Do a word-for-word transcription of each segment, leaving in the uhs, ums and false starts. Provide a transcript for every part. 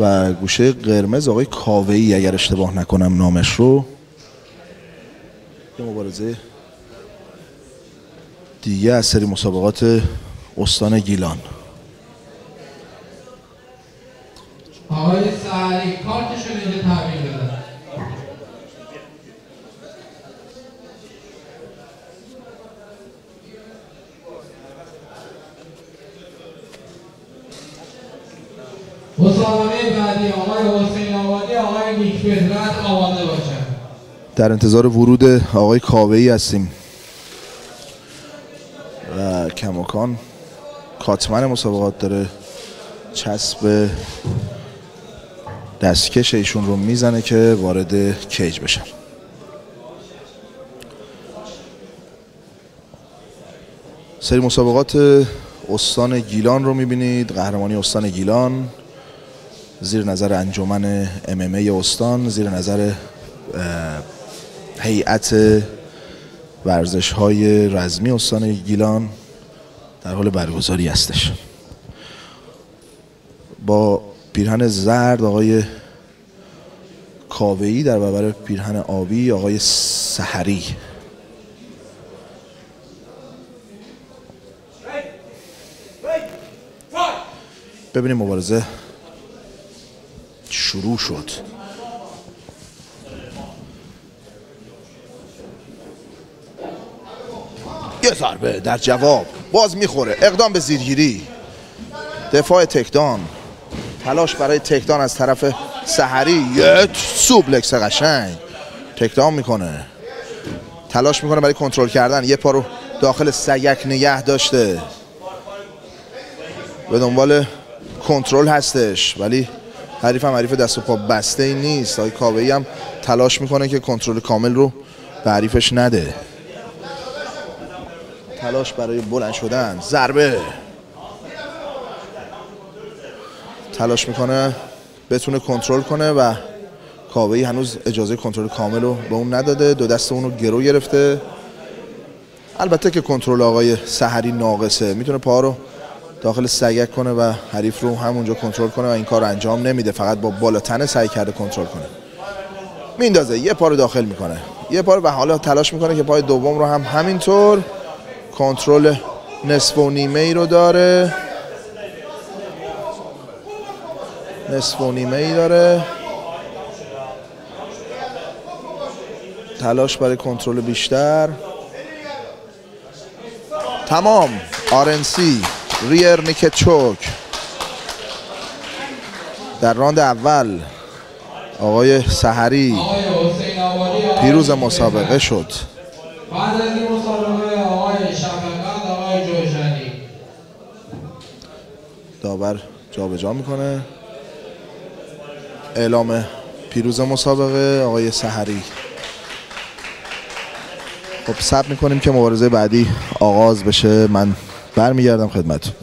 و گوشه قرمز آقای کاوه‌ای اگر اشتباه نکنم نامش رو. یه مبارزه دیگه از سری مسابقات استان گیلان. آقای سحری کارتشون اینجا تحویل بدن. مسابقه بعدی آقای حسین آبادی آقای نیک بهرت آماده باشن. در انتظار ورود آقای کاوه‌ای هستیم و کماکان کاتمن مسابقات داره چسب دستکش ایشون رو میزنه که وارد کیج بشن. سری مسابقات استان گیلان رو میبینید. قهرمانی استان گیلان زیر نظر انجمن ام ام ای استان، زیر نظر هیئت ورزش های رزمی استان گیلان در حال برگزاری هستش. با پیرهن زرد آقای کاوه‌ای در برابر پیرهن آبی آقای سحری. ببینیم مبارزه شروع شد. یه ضربه در جواب، باز میخوره. اقدام به زیرگیری، دفاع تکدان، تلاش برای تکدان از طرف سحری. یه سوبلکس قشنگ تکدان میکنه، تلاش میکنه برای کنترل کردن. یه پا رو داخل سگک نگه داشته، به دنبال کنترل هستش، ولی حریف هم حریف دست و پا بسته ای نیست. آقای کاوه‌ای هم تلاش میکنه که کنترل کامل رو به حریفش نده. تلاش برای بلند شدن، ضربه، تلاش میکنه بتونه کنترل کنه و کاوه‌ای هنوز اجازه کنترل کامل رو به اون نداده. دو دست اون رو گرو گرفته. البته که کنترل آقای سحری ناقصه، میتونه پا رو داخل سگک کنه و حریف رو همونجا کنترل کنه و این کار انجام نمیده. فقط با بالا تنه سعی کرده کنترل کنه. میندازه، یه پا رو داخل میکنه، یه پا رو، و حالا تلاش میکنه که پای دوم رو هم همینطور. کنترل نصف و نیمه ای رو داره، نصف و نیمه ای داره. تلاش برای کنترل بیشتر. تمام. آرنسی ریر نیکت چوک. در راند اول آقای سحری پیروز مسابقه شد. بعد از این مسابقه آقای شفقت آقای جوشنی. داور جابجا میکنه. اعلام پیروز مسابقه آقای سحری. خب صبر میکنیم که مبارزه بعدی آغاز بشه. من برمیگردم خدمتتون.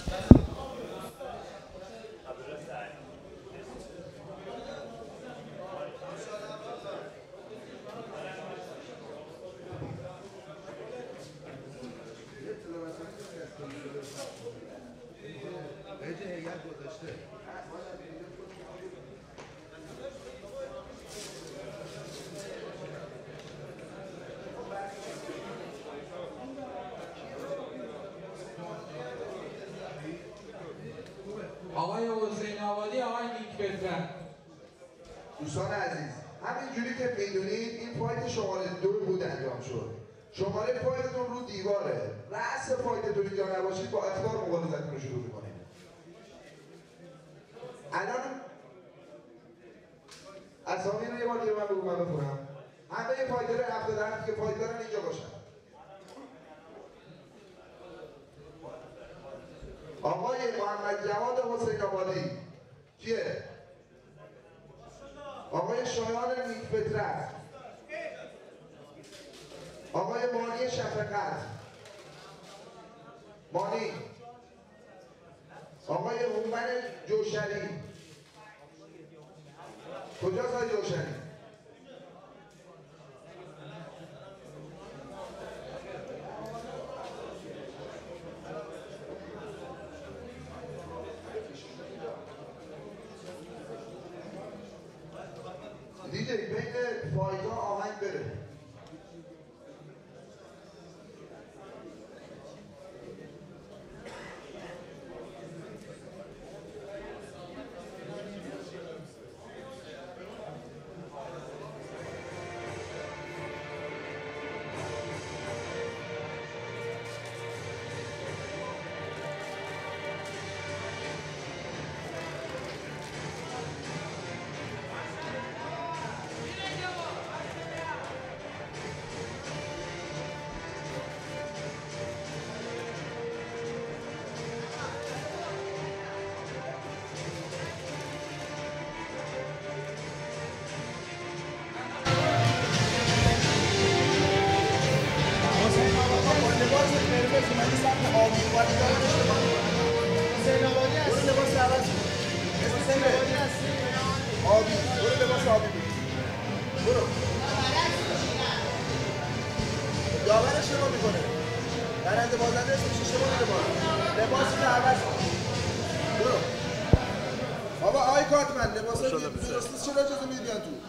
آقای حسین آبادی آقای نیک بهرت. دوستان عزیز، همینجوری که میدونید این فایت شماره دو بود انجام شد. شماره فایتتون رو دیواره. رأس فایتتون اینجا نباشید با اختار مبارزتون رو شروع میکنید. الان اسامی رو یه بار دیگه من بگو من بخونم. همه فایتر هفتاد هفت که فایت دارن اینجا باشن. آقای محمد جواد حسین آبادی کیه؟ آقای شایان نیک بهرت، آقای مانی شفقت، مانی، آقای هومن جوشنی. کجاست آقای جوشنی؟ فایتا آهنگ بره. آبی برو لباس آبی برو برو داورش رو میکنه برنده بازنده اسمش اشتباه میده بالا لباسی که عوض کن برو بابا آی کارتمن لباس رو درست چرا اجازه میدی بیان تو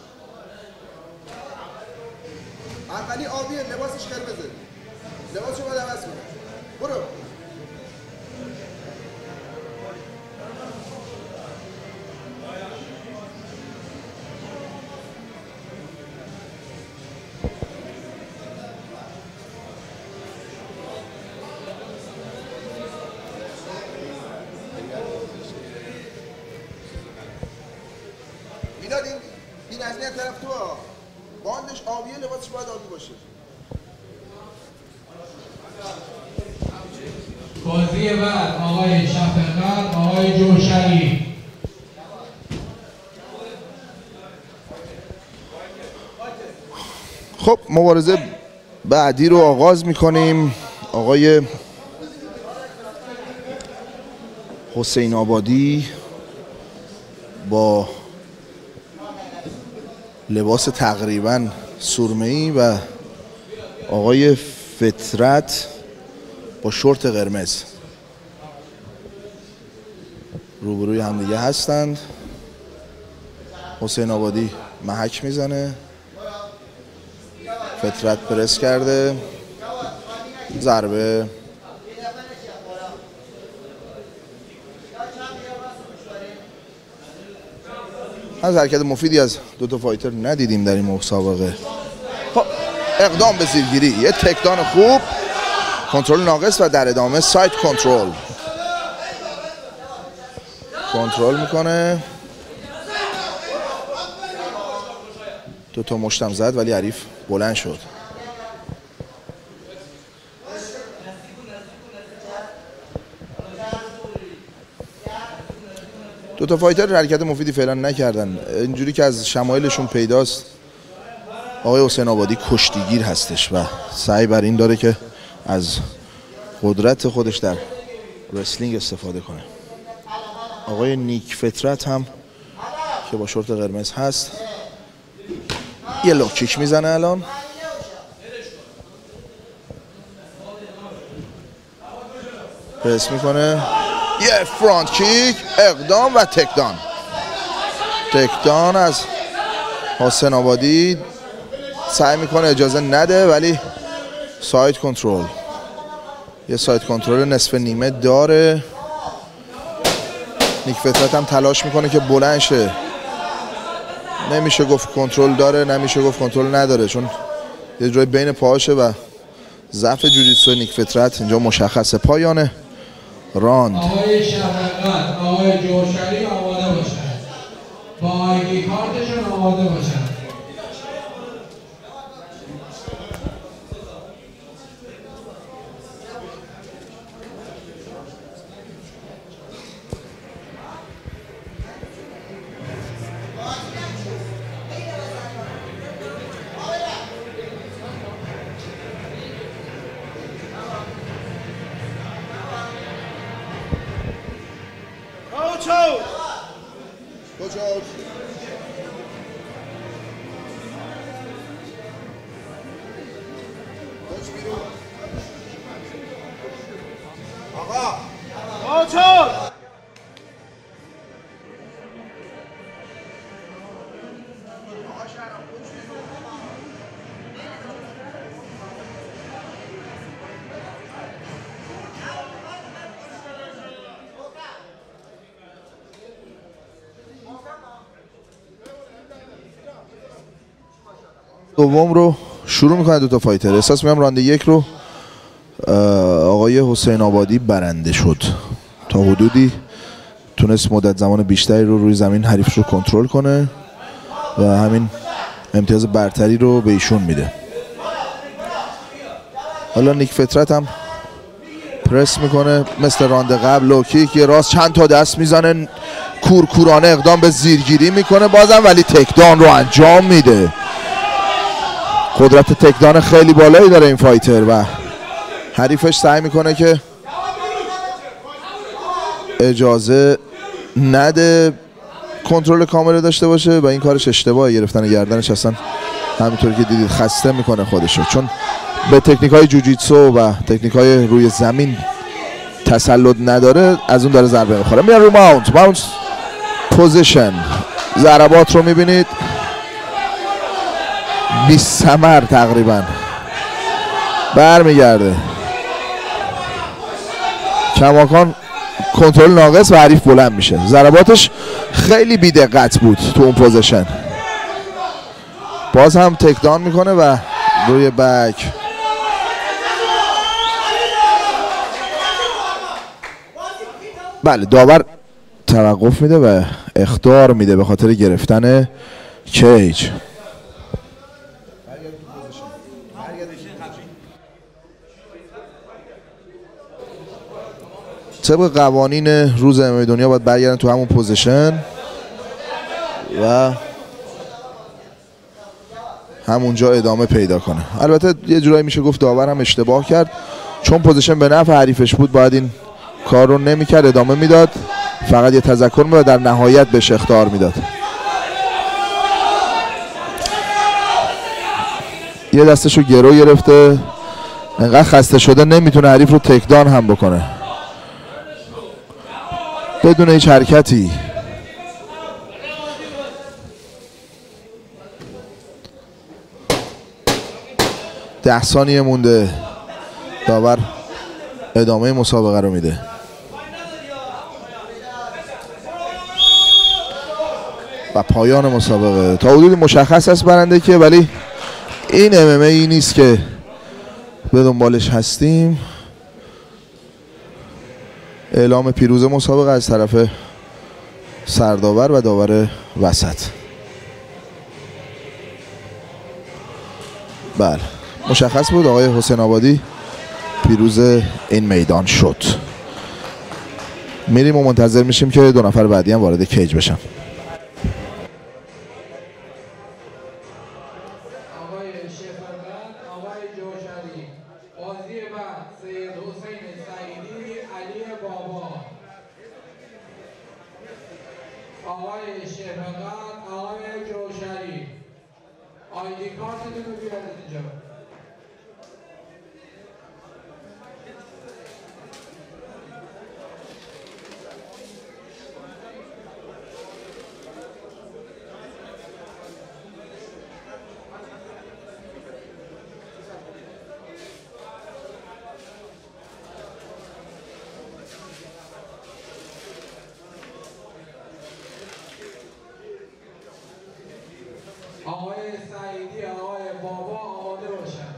اولی آبیه لباسش قرمزه لباسشو باید عوض کنه برو میداد این این از این طرف تو ها باندش آبیه لباسش باید آبی باشه بازی بعد آقای شفقت آقای جوشری. خب مبارزه بعدی رو آغاز میکنیم. آقای حسین آبادی با لباس تقریبا سرمه‌ای و آقای فطرت با شورت قرمز روبروی همدیگه هستند. حسین آبادی محک میزنه، فطرت پرس کرده، ضربه از حرکت مفیدی از دو تا فایتر ندیدیم در این مسابقه. خب اقدام به زیرگیری، یه تکدان خوب، کنترل ناقص و در ادامه سایت کنترل کنترل میکنه. دو تا مشتم زد ولی حریف بلند شد. دو تا فایتر حرکت مفیدی فعلا نکردن. اینجوری که از شمایلشون پیداست آقای حسین آبادی کشتیگیر هستش و سعی بر این داره که از قدرت خودش در رسلینگ استفاده کنه. آقای نیک فطرت هم که با شورت قرمز هست یه لو کیک میزنه الان. پرس میکنه، یه فرانت کیک، اقدام و تکدان. تکدان از حسین آبادی. سعی میکنه اجازه نده ولی ساید کنترل، یه ساید کنترل نصف نیمه داره. نیک فطرت هم تلاش میکنه که بلند شه. نمیشه گفت کنترل داره، نمیشه گفت کنترل نداره، چون یه جای بین پاهاشه و ضعف جوجیتسو نیک فطرت اینجا مشخصه. پایانه راند. آقای شفقت آقای جوشری آماده باشن، با آیدی کارتشون آماده باشن. دوم رو شروع میکنه دوتا فایتر. احساس میکنم راند یک رو آقای حسین آبادی برنده شد. تا حدودی تونست مدت زمان بیشتری رو روی زمین حریفش رو کنترل کنه و همین امتیاز برتری رو به ایشون میده. حالا نیک فطرت هم پرس میکنه مثل راند قبل، لو کیک یه راست چند تا دست میزنه، کورکورانه اقدام به زیرگیری میکنه بازم، ولی تکدان رو انجام میده. قدرت تکدان خیلی بالایی داره این فایتر و حریفش سعی میکنه که اجازه نده کنترل کامل داشته باشه و این کارش اشتباهه. گرفتن گردنش اصلا همینطور که دیدید خسته میکنه خودشو، چون به تکنیک های جوجیتسو و تکنیک های روی زمین تسلط نداره، از اون داره ضربه میخوره. میاد رو ماونت ماونت پوزیشن. ضربات رو میبینید بی ثمر تقریبا برمیگرده. کماکان کنترل ناقص و حریف بلند میشه. ضرباتش خیلی بی دقت بود تو اون پوزیشن. باز هم تکدان میکنه و روی بک بله داور توقف میده و اخطار میده به خاطر گرفتن کیج. طبق قوانین روز ام ام ای دنیا باید برگردن تو همون پوزیشن و همونجا ادامه پیدا کنه. البته یه جورایی میشه گفت داور هم اشتباه کرد، چون پوزیشن به نفع حریفش بود باید این کار رو نمیکرد، ادامه میداد، فقط یه تذکر میداد، در نهایت بهش اخطار میداد. یه دستشو گرو گرفته، انقدر خسته شده نمیتونه حریف رو تکدان هم بکنه بدون هیچ حرکتی. ده ثانیه مونده. داور ادامه مسابقه رو میده. و پایان مسابقه. تا حدودی مشخص است برنده که، ولی این ام ام ای نیست که به دنبالش هستیم. اعلام پیروز مسابقه از طرف سرداور و داور وسط. بله مشخص بود آقای حسین آبادی پیروز این میدان شد. میریم و منتظر میشیم که دو نفر بعدی هم وارد کیج بشن. آقای سعیدی، آقای بابا آماده باشن.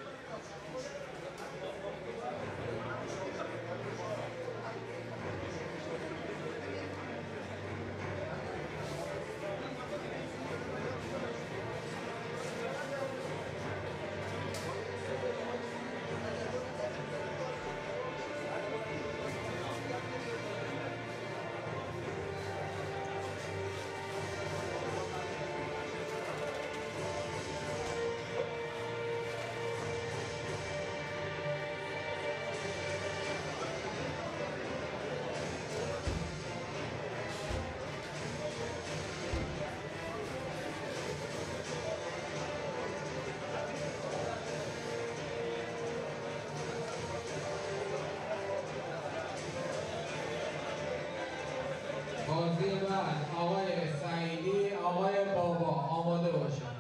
بازی بعد آقای سعیدی، آقای بابا آماده باشن.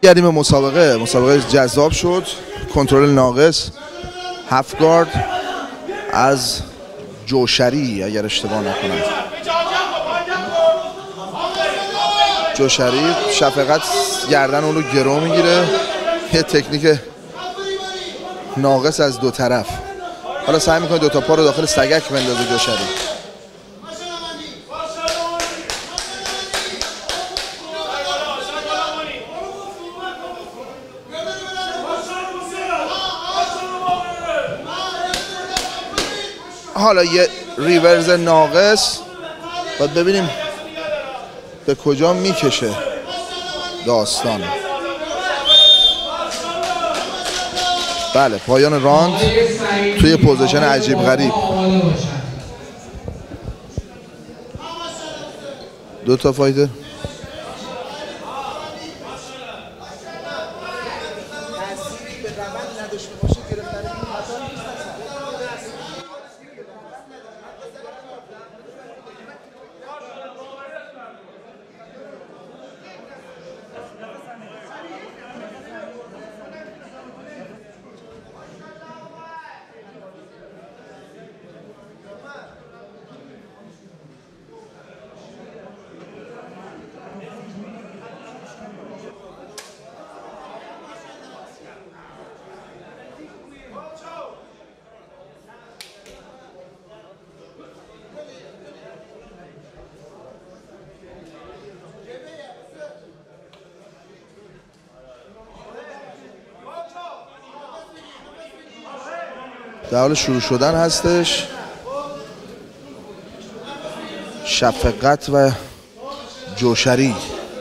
برمیگردیم به مسابقه. مسابقه جذاب شد. کنترل ناقص، هفت گارد از جوشری اگر اشتباه نکنم. جوشری شفقت گردن اون رو گرو میگیره، یه تکنیک ناقص از دو طرف. حالا سعی میکنه دو تا پا رو داخل سگک بندازه جوشری. حالا یه ریورز ناقص، باید ببینیم به کجا میکشه داستان. بله پایان راند توی پوزیشن عجیب غریب. دو تا فایتر در حال شروع شدن هستش. شفقت و جوشری.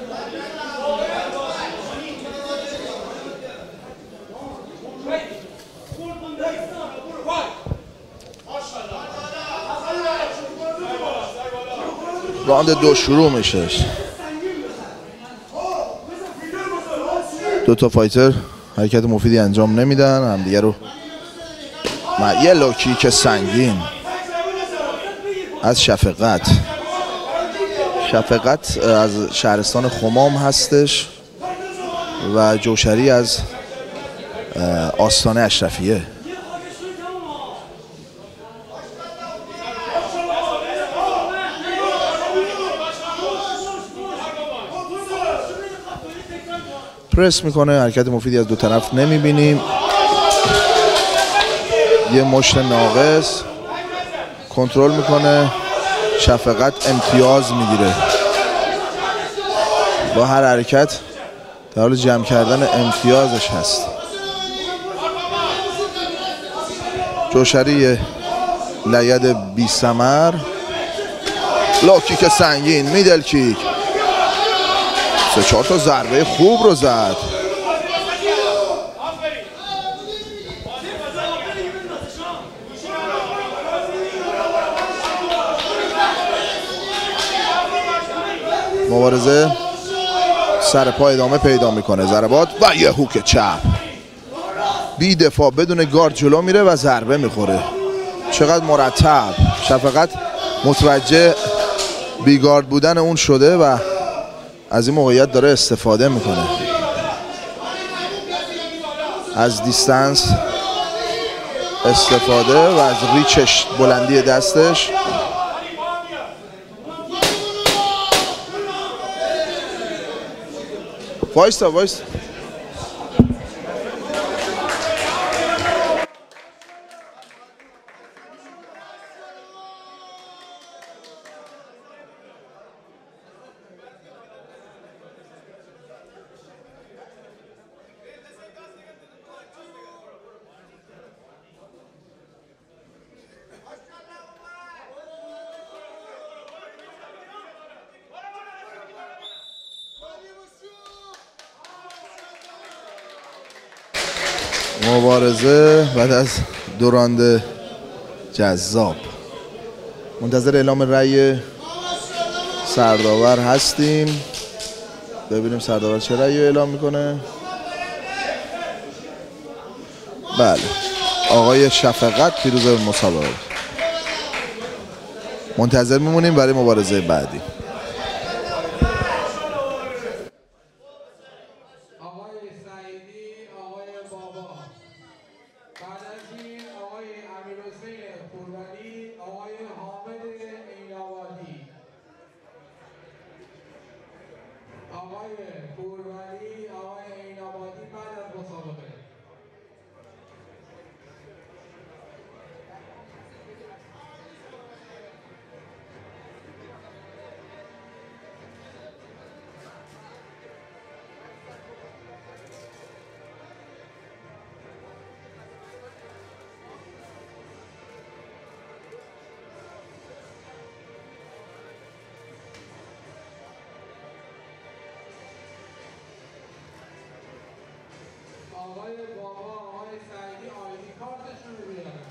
راند دو شروع میشه. دو تا فایتر حرکت مفیدی انجام نمیدن، همدیگه رو یه لوکیک سنگین از شفقت. شفقت از شهرستان خمام هستش و جوشری از آستانه اشرفیه. پرس میکنه، حرکت مفیدی از دو طرف نمیبینیم. یه مشت ناقص کنترل میکنه. شفقت امتیاز میگیره با هر حرکت، در حال جمع کردن امتیازش هست. جوشری لید بی ثمر، لو کیک سنگین، میدل کیک، سه چهار تا ضربه خوب رو زد. مبارزه سر پا ادامه پیدا میکنه. ضربات و یه هوک چپ بی دفاع بدون گارد جلو میره و ضربه میخوره. چقدر مرتب. شفقت متوجه بی گارد بودن اون شده و از این موقعیت داره استفاده میکنه. از دیستنس استفاده و از ریچش، بلندی دستش. وایستا وایستا مبارزه بعد از دو راند جذاب. منتظر اعلام رأی سرداور هستیم. ببینیم سرداور چه رأی اعلام میکنه. بله، آقای شفقت پیروز مسابقه. منتظر میمونیم برای مبارزه بعدی. آقای آقای پورولی، آقای عین‌آبادی بعد از مسابقه. آقای بابا، آقای سعیدی آیدی کارتشون رو بیارن.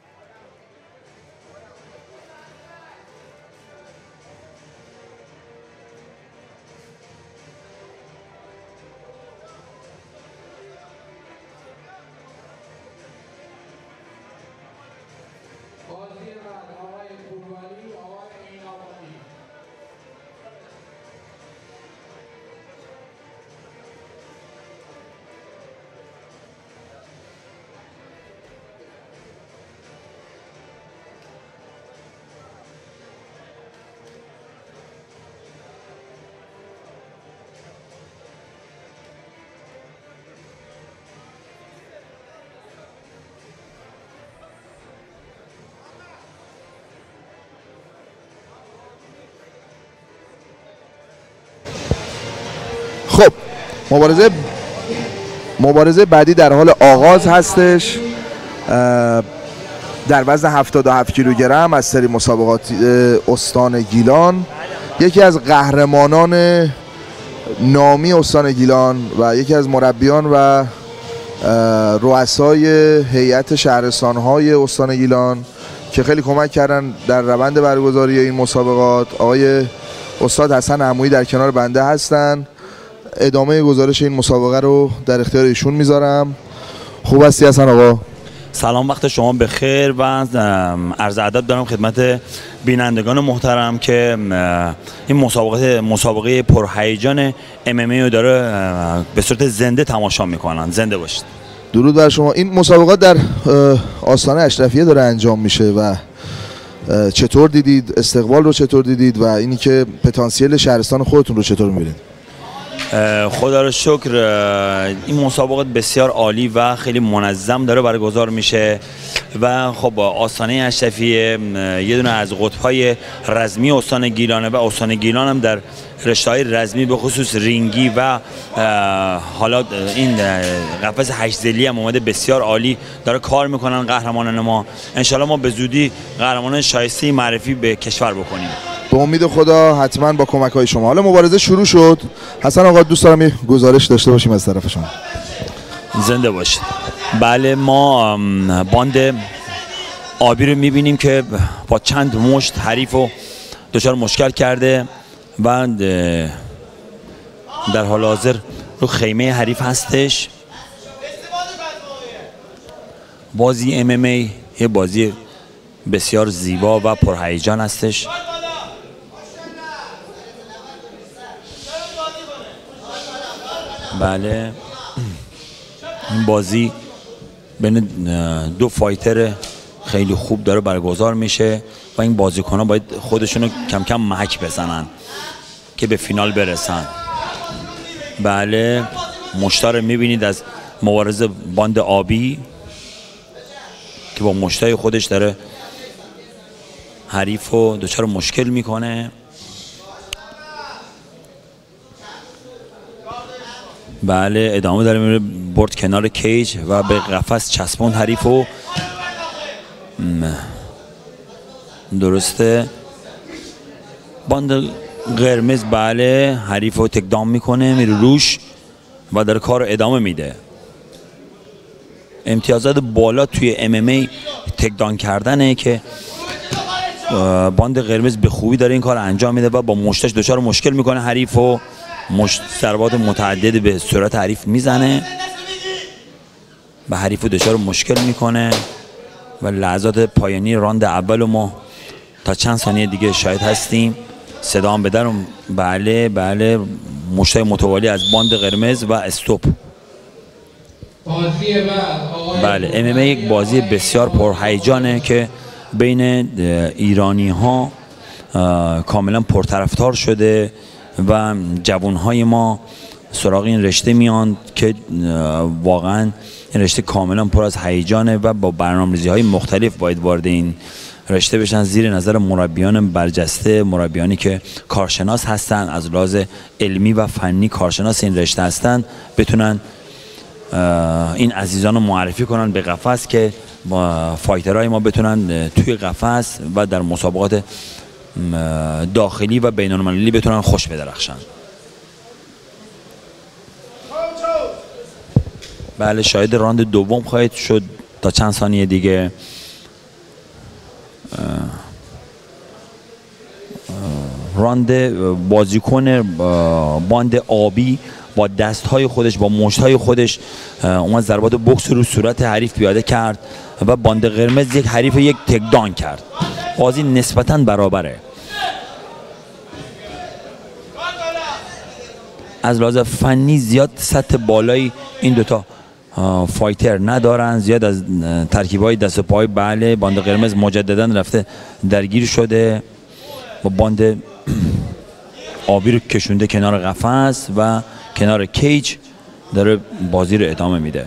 بازی بعد آقای پورولی، آقای عین‌آبادی. خب مبارزه مبارزه بعدی در حال آغاز هستش. در وزن هفتاد و هفت کیلوگرم از سری مسابقات استان گیلان، یکی از قهرمانان نامی استان گیلان و یکی از مربیان و رؤسای هیئت شهرستان‌های استان گیلان که خیلی کمک کردن در روند برگزاری این مسابقات، آقای استاد حسن عمویی در کنار بنده هستن. ادامه گزارش این مسابقه رو در اختیار ایشون میذارم. خوب هستی حسن آقا؟ سلام، وقت شما بخیر و عرض ادب دارم خدمت بینندگان محترم که این مسابقه مسابقه پرهیجان ام ام ای رو داره به صورت زنده تماشا میکنن. زنده باشید. درود بر شما. این مسابقات در آستانه اشرفیه داره انجام میشه و چطور دیدید؟ استقبال رو چطور دیدید و اینی که پتانسیل شهرستان خودتون رو چطور میبینید؟ خدا رو شکر این مسابقات بسیار عالی و خیلی منظم داره برگزار میشه و خب آستانه اشرفیه یه دونه از قطب‌های رزمی استان گیلانه و استان گیلان هم در رشته‌های رزمی به خصوص رینگی و حالا این قفس هشت ضلعی هم اومده بسیار عالی داره کار میکنن قهرمانان ما. انشالله ما به زودی قهرمانان شایسته معرفی به کشور بکنیم. به امید خدا حتما با کمک های شما. حالا مبارزه شروع شد. حسن آقا دوست دارم یه گزارش داشته باشیم از طرف شما. زنده باشید. بله، ما باند آبی رو میبینیم که با چند مشت حریف رو دچار مشکل کرده و در حال حاضر رو خیمه حریف هستش. بازی ام ام ای یه بازی بسیار زیبا و پرهیجان هستش. بله، این بازی بین دو فایتر خیلی خوب داره برگزار میشه و این بازیکن‌ها باید خودشونو کم کم محک بزنن که به فینال برسن. بله، مشتار میبینید از مبارزه باند آبی که با مشتای خودش داره حریف رو دچار مشکل میکنه. بله، ادامه داره میره، برد کنار کیج و به قفس چسبون حریف رو. درسته، باند قرمز بله حریف رو تکدام میکنه، میره روش و در کار ادامه میده. امتیازات بالا توی ام ام ای تکدان کردنه که باند قرمز به خوبی داره این کار انجام میده و با مشتش دچار مشکل میکنه حریف و مشت ضربات متعدد به صورت حریف میزنه، به حریف دچار مشکل میکنه و لحظات پایانی راند اول ما تا چند ثانیه دیگه شاید هستیم. صدا هم بدرم. بله بله، مشتای متوالی از باند قرمز و استوپ. بازی بعد بله، ام ام ای یک بازی بسیار پرهیجانه که بین ایرانی ها کاملا پرطرفدار شده و جوانهای ما سراغ این رشته میان که واقعا این رشته کاملا پر از هیجانه و با برنامه‌ریزی های مختلف باید وارد این رشته بشن، زیر نظر مربیان برجسته، مربیانی که کارشناس هستن، از لحاظ علمی و فنی کارشناس این رشته هستن، بتونن این عزیزان رو معرفی کنن به قفس که فایترهای ما بتونن توی قفس و در مسابقات داخلی و بین المللی بتونن خوش بدرخشن. بله، شاهد راند دوم خواهید شد تا چند ثانیه دیگه. راند بازیکن باند آبی با دستهای خودش، با مشتهای خودش اومد ضربات بوکس رو صورت حریف پیاده کرد و باند قرمز یک حریف یک تکدان کرد. بازی نسبتاً برابره. از لحاظ فنی زیاد سطح بالایی این دوتا فایتر ندارن، زیاد از ترکیب‌های دست و پای. بله، باند قرمز مجددا رفته درگیر شده با باند آبی رو کشونده کنار قفس و کنار کیج داره بازی رو ادامه میده.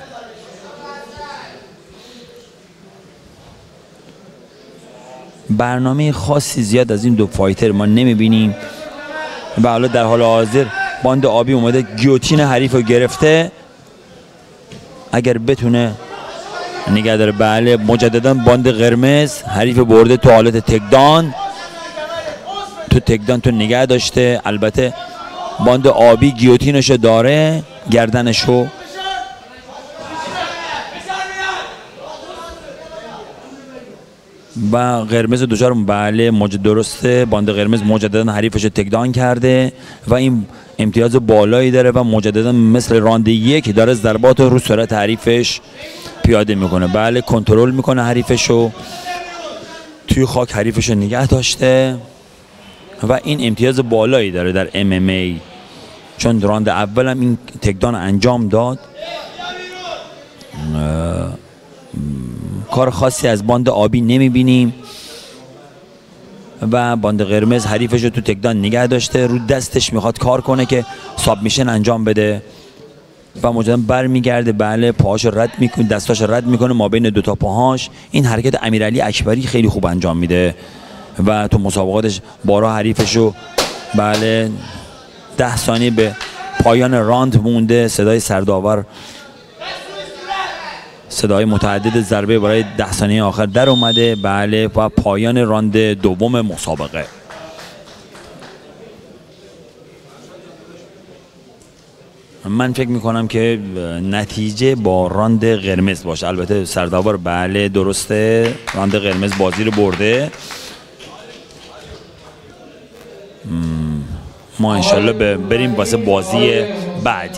برنامه خاصی زیاد از این دو فایتر ما نمیبینیم و حالا در حال حاضر باند آبی اومده گیوتین حریف رو گرفته، اگر بتونه نگه داره. بله، مجددا باند قرمز حریف برده تو حالت تکدان، تو تکدان تو نگه داشته. البته باند آبی گیوتینشو داره، گردنشو. و قرمز دوچار بله مجد درسته، باند قرمز مجددا حریفش تکدان کرده و این امتیاز بالایی داره و مجددا مثل راند یک داره ضربات رو صورت حریفش پیاده میکنه. بله، کنترل میکنه حریفشو، توی خاک حریفشو نگه داشته و این امتیاز بالایی داره در ام ام ای، چون راند اول هم این تکدان انجام داد. کار خاصی از باند آبی نمیبینیم و باند قرمز حریفش رو تو تکدان نگه داشته، رو دستش میخواد کار کنه که سابمیشن انجام بده و مجددا بر میگرده. بله، پاهاش رد میکنه، دستاش رد میکنه ما بین دوتا پاهاش. این حرکت امیرعلی اکبری خیلی خوب انجام میده و تو مسابقاتش بارا حریفش رو. بله، ده ثانیه به پایان راند مونده. صدای سرداور، صدای متعدد ضربه برای ده ثانیه آخر در اومده. بله، و پایان راند دوم مسابقه. من فکر میکنم که نتیجه با راند قرمز باشه. البته سرداور بله درسته، راند قرمز بازی رو برده. ما انشالله بریم واسه بازی بعدی.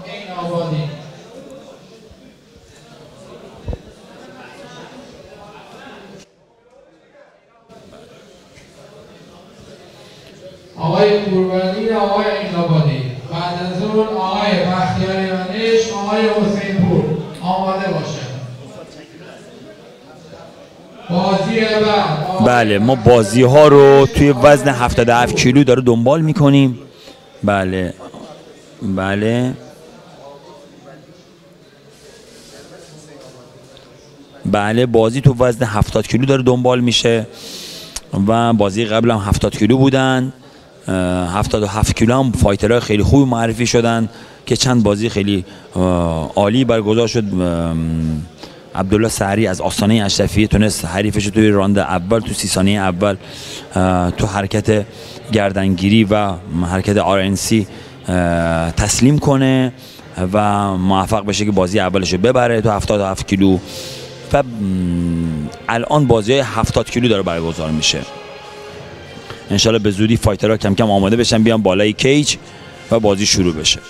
آقای قربانی، آقای اینابادی، بعد از اون آقای بختیاری منش، آقای حسین پور آماده باشه. بازی بعد. بله، ما بازی ها رو توی وزن هفتاد و هفت کیلو داره دنبال میکنیم. بله بله بله بازی تو وزن هفتاد کیلو داره دنبال میشه و بازی قبل هم هفتاد کیلو بودن. هفتاد و هفت کیلو هم فایترهای خیلی خوب معرفی شدن که چند بازی خیلی عالی برگزار شد. عبدالله سحری از آستانه اشرفیه تونست حریفش توی راند اول، تو سی ثانیه اول، تو حرکت گردنگیری و حرکت آر ان سی تسلیم کنه و موفق بشه که بازی اولش رو ببره تو هفتاد و هفت کیلو. و الان بازی هفتاد کیلو داره برگزار میشه. انشالله به زودی فایترها کم کم آماده بشن، بیان بالای کیج و بازی شروع بشه.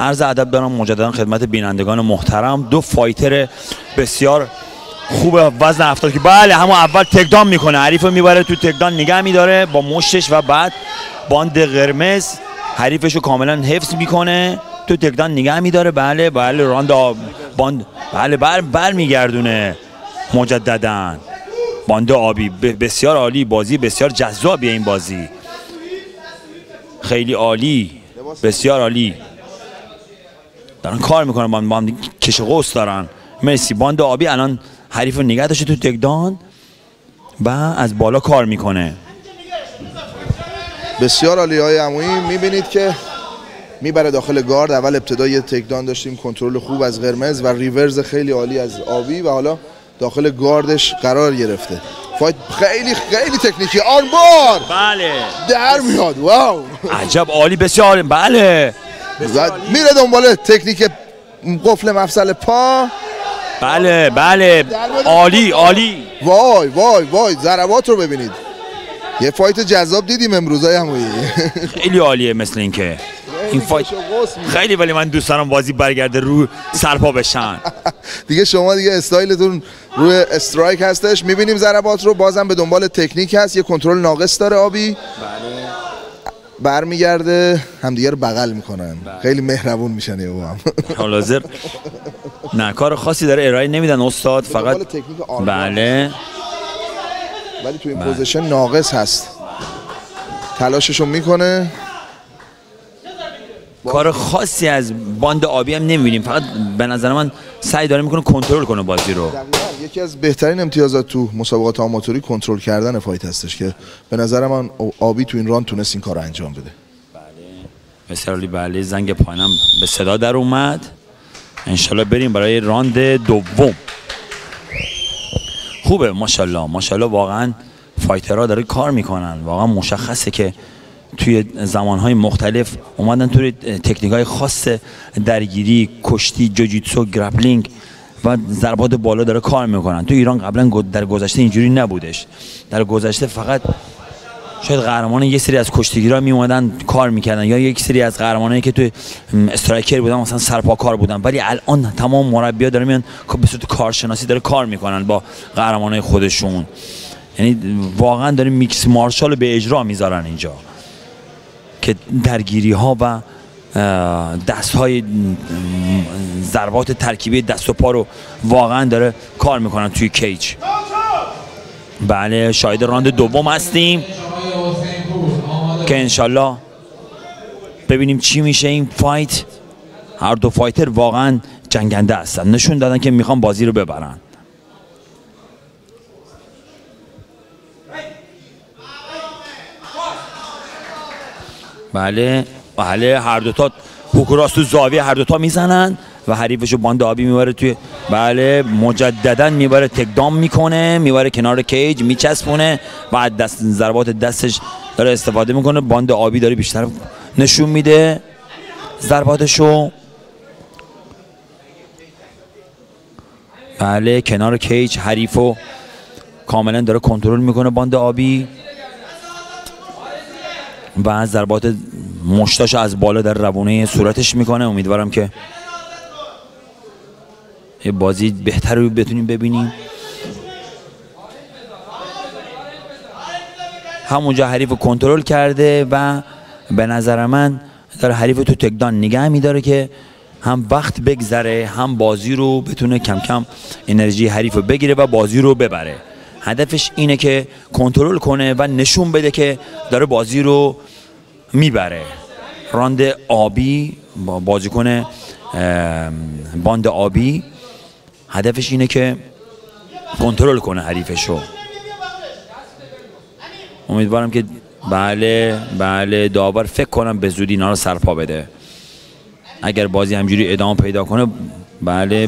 عرض ادب دارم مجددا خدمت بینندگان محترم. دو فایتر بسیار خوب وزن هفتاد که بله همون اول تکدان میکنه، حریفو میبره تو تکدان نگه میداره با مشتش و بعد باند قرمز حریفشو کاملا حفظ میکنه تو تکدان نگه میداره. بله بله راند باند بله بر بر میگردونه مجددا باند آبی. بسیار عالی، بازی بسیار جذابیه این بازی، خیلی عالی، بسیار عالی دارن کار میکنن با هم، کش قوس دارن. مرسی. باند آبی الان حریف رو نگه داشته تو تکدان و از بالا کار میکنه. بسیار عالی های عمویی. میبینید که میبره داخل گارد. اول ابتدا یه تکدان داشتیم، کنترل خوب از قرمز و ریورز خیلی عالی از آبی و حالا داخل گاردش قرار گرفته. فایت خیلی خیلی تکنیکی. آرمبار بله در میاد. واو عجب عالی، بسیار عالی. بله میره دنبال تکنیک قفل مفصل پا. بله بله عالی عالی. وای وای وای ضربات رو ببینید. یه فایت جذاب دیدیم امروز های همونی. خیلی عالیه مثل این که این فایت خیلی، ولی من دوست دارم بازی برگرده رو سرپا بشن. دیگه شما دیگه استایلتون روی استرایک هستش. میبینیم ضربات رو، بازم به دنبال تکنیک هست. یه کنترل ناقص داره آبی. بله. برمیگرده همدیگه رو بغل میکنن. بله. خیلی مهربون میشن یهو هم. حالا حاضر نه کار خاصی داره ارائه نمیدن استاد، فقط بله ولی تو این بله. پوزیشن ناقص هست. تلاششو میکنه. کار خاصی از باند آبی هم نمیبینیم، فقط به نظر من سعی داره میکنه کنترل کنه بازی رو. یکی از بهترین امتیازات تو مسابقات آماتوری کنترل کردن فایت هستش که به نظر من آبی تو این راند تونست این کار رو انجام بده. بله بسیار عالی. بله زنگ پایانم به صدا در اومد. انشالله بریم برای راند دوم. خوبه ماشاءالله ماشاءالله، واقعا فایترها داره کار میکنن. واقعا مشخصه که توی زمانهای مختلف اومدن توی تکنیک‌های خاص درگیری، کشتی، جوجیتسو، گرپلینگ و ضربات بالا داره کار میکنن. تو ایران قبلا در گذشته اینجوری نبودش. در گذشته فقط شاید قهرمان یک سری از کشتیگیرا می اومدن کار میکردن یا یک سری از قهرمانایی که تو استرایکر بودن مثلا سرپاکار بودن، ولی الان تمام مربی‌ها دارن میان به صورت کارشناسی داره کار میکنن با قهرمانای خودشون. یعنی واقعا داره میکس مارشال به اجرا میذارن اینجا که درگیری ها و دست های ضربات ترکیبی دست و پا رو واقعا داره کار میکنن توی کیج. بله شاهد راند دوم هستیم که انشالله ببینیم چی میشه این فایت. هر دو فایتر واقعا جنگنده هستن، نشون دادن که میخوان بازی رو ببرن. بله بله هر دوتا هوکراس تو زاویه هر دوتا میزنن و حریفشو باند آبی میبره توی بله مجددا میبره تکدام میکنه، میبره کنار کیج میچسبونه و دست ضربات دستش داره استفاده میکنه. باند آبی داره بیشتر نشون میده ضرباتشو. بله کنار کیج حریفو کاملا داره کنترل میکنه باند آبی و ضربات مشتاش از بالا در روونه صورتش میکنه. امیدوارم که یه بازی بهتر رو بتونیم ببینیم. همونجا حریف رو کنترل کرده و به نظر من داره حریف تو تکدان نگه میداره که هم وقت بگذره هم بازی رو بتونه کم کم انرژی حریف رو بگیره و بازی رو ببره. هدفش اینه که کنترل کنه و نشون بده که داره بازی رو میبره. راند آبی با بازیکن باند آبی هدفش اینه که کنترل کنه حریفشو. امیدوارم که بله بله داور فکر کنم به زودی اینا رو سرپا بده. اگر بازی همجوری ادامه پیدا کنه بله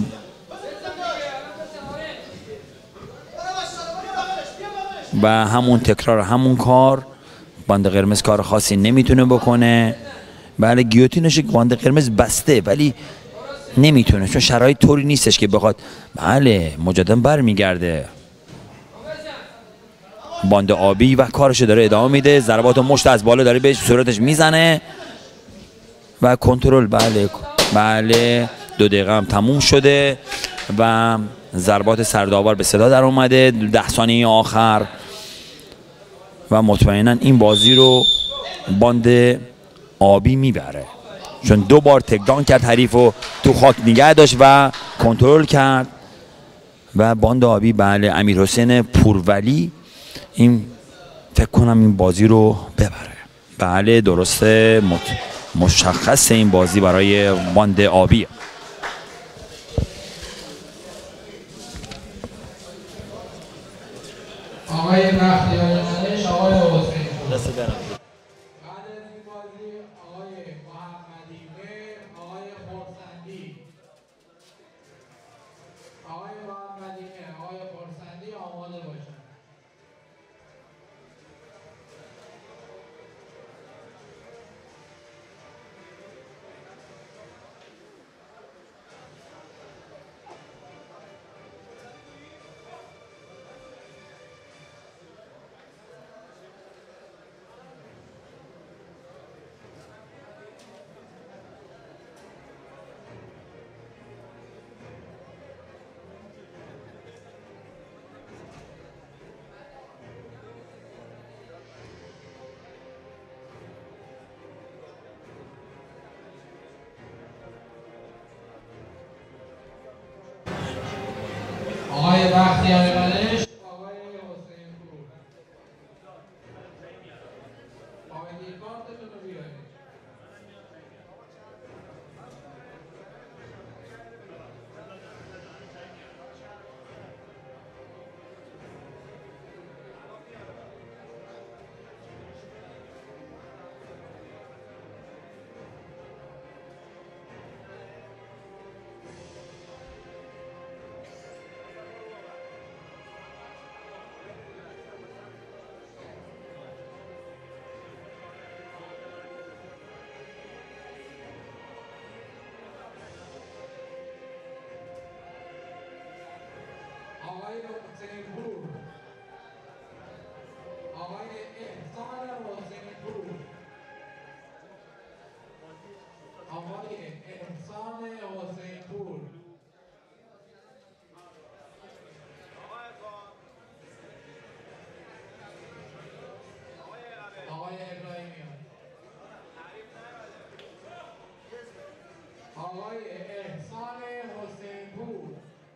و همون تکرار همون کار. باند قرمز کار خاصی نمیتونه بکنه. بله گیوتینش باند قرمز بسته ولی نمیتونه چون شرایط طوری نیستش که بخواد. بله مجددا برمیگرده باند آبی و کارش داره ادامه میده. ضربات مشت از بالا داره بهش صورتش میزنه و کنترل. بله بله دو دقیقه هم تموم شده و ضربات سردآور به صدا در اومده. ده ثانیه آخر و مطمئنا این بازی رو باند آبی میبره، چون دو بار تکدان کرد حریف رو تو خاک نگه داشت و کنترل کرد و باند آبی بله امیرحسین پورولی این فکر کنم این بازی رو ببره. بله درسته، مشخص این بازی برای باند آبی. آقای بختیاری منش، آقای حسین دست برم. بعد از این بازی آقای محمدی مهر، آقای خرسندی، آقای محمدی مهر، آقای خرسندی آماده باشند. آقای بختیاری منش، آقای حسین پور، آقای دیکارتتون رو بیارید. آقای حسین پور، آقای احسان حسین پور، آقای احسان حسین پور، آقای ابراهیمیان، آقای احسان حسین پور،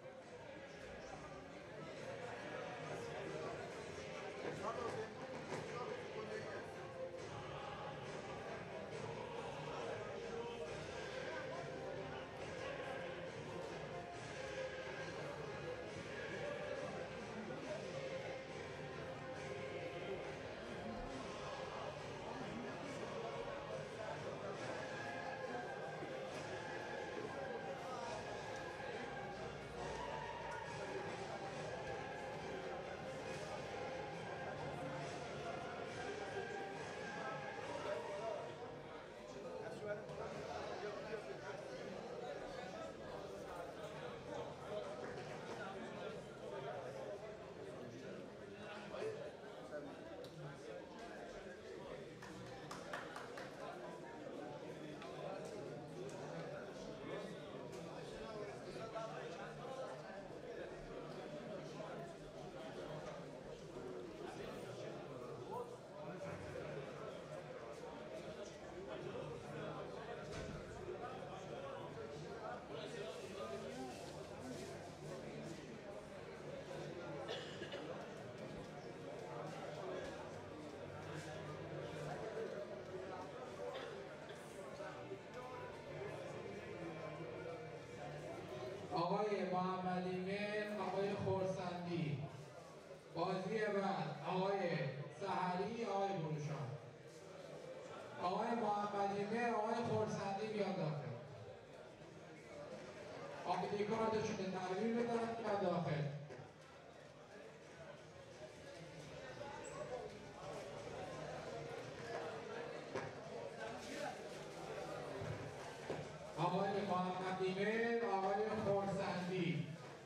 آقای محمدی مهر، آقای خرسندی. بازی بعد آقای سحری، آقای بروشان. آقای محمدی مهر، آقای خرسندی بیاد داخل. آقای دیکارتشون تحویل بدن بیاد داخل. آقای محمدی مهر، آقای خرسندی.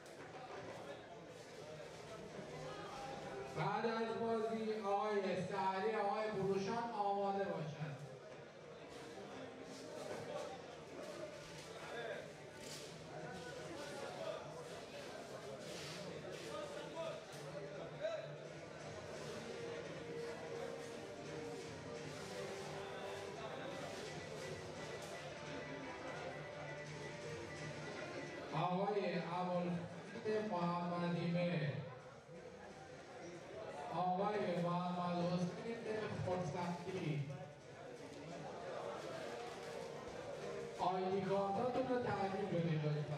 بعد از بازی آقای سحری، آقای بروشان آماده باشند. آقای ابوالفتح محمدی مهر، آقای محمد حسین خورسندی. آیدی کارتاتون رو تحویل بدید لطفاً.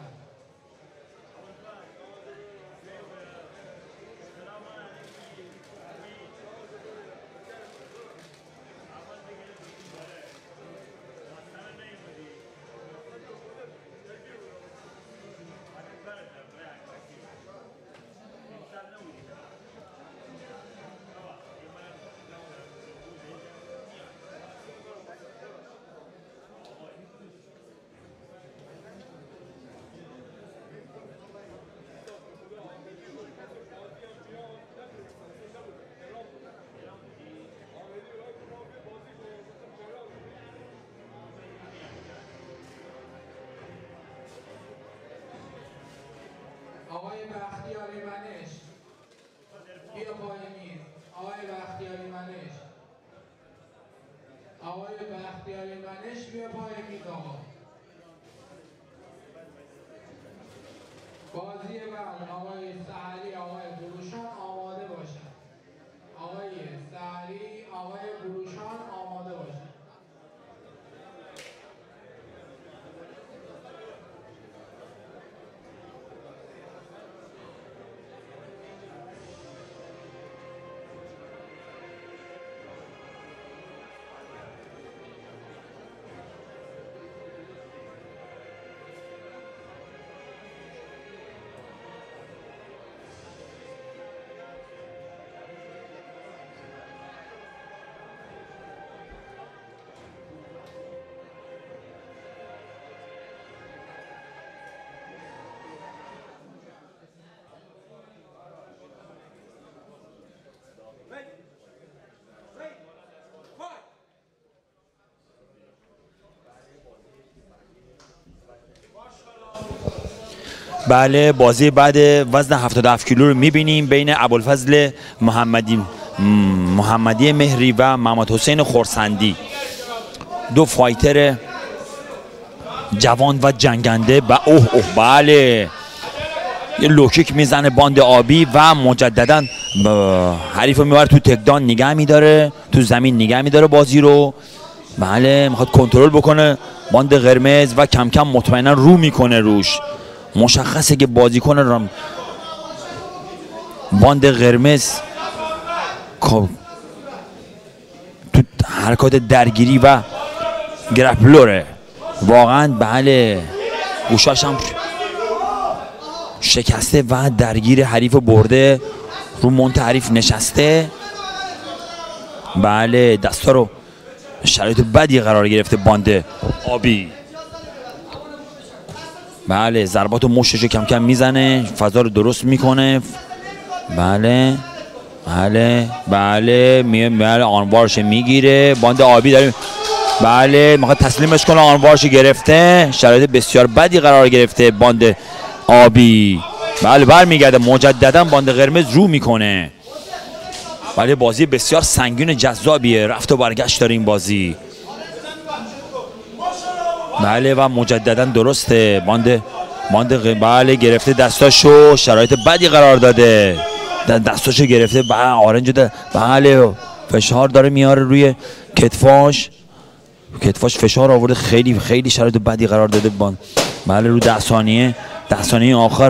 آقای بختیاری منش بیا پای میز. آقای بختیاری منش آقای بختیاری منش بیا پای میز. آقا بازی بعد آقای سحری آقای بروشان آماده باشد. آقای سحری آقای بروشان آماده باشد. بله بازی بعد وزن هفتاد و هفت کیلو رو میبینیم بین ابوالفضل محمدی محمدی مهری و محمد حسین خورسندی، دو فایتر جوان و جنگنده. و اوه اوه بله یه لوکیک میزنه باند آبی و مجددا حریف رو میبره تو تکدان نگه میداره، تو زمین نگه میداره بازی رو. بله میخواد کنترل بکنه باند قرمز و کم کم مطمئنا رو میکنه روش. مشخصه که بازیکن رام باند قرمز تو حرکات درگیری و گرپلوره واقعا. بله گوشاش هم شکسته و درگیر حریف برده، رو منت حریف نشسته. بله دستا رو شرایط بدی قرار گرفته باند آبی. بله ضربات و مشتشو کم کم میزنه، فضا رو درست میکنه. بله بله بله می بله آنوارش میگیره باند آبی داریم. بله میخواد تسلیمش کنه، آنوارش گرفته، شرایط بسیار بدی قرار گرفته باند آبی. بله برمیگرده مجددا باند قرمز رو میکنه. بله بازی بسیار سنگین جذابیه، رفت و برگشت داره این بازی. بله و مجددا درسته باند باند بله گرفته دستاشو، شرایط بدی قرار داده دستاشو گرفته. بله آرنج ده. بله فشار داره میاره روی کتفاش، کتفاش فشار آورده، خیلی خیلی شرایط بدی قرار داده باند. بله رو ده ثانیه ده ثانیه آخر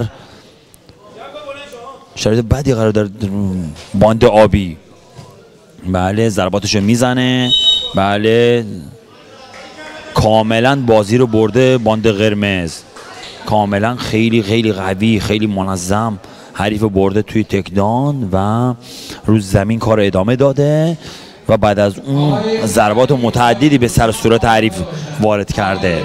شرایط بدی قرار داره باند آبی. بله ضرباتشو میزنه. بله کاملا بازی رو برده باند قرمز، کاملا خیلی خیلی قوی خیلی منظم حریف برده توی تکدان و رو زمین کار ادامه داده و بعد از اون ضربات متعددی به سر صورت حریف وارد کرده.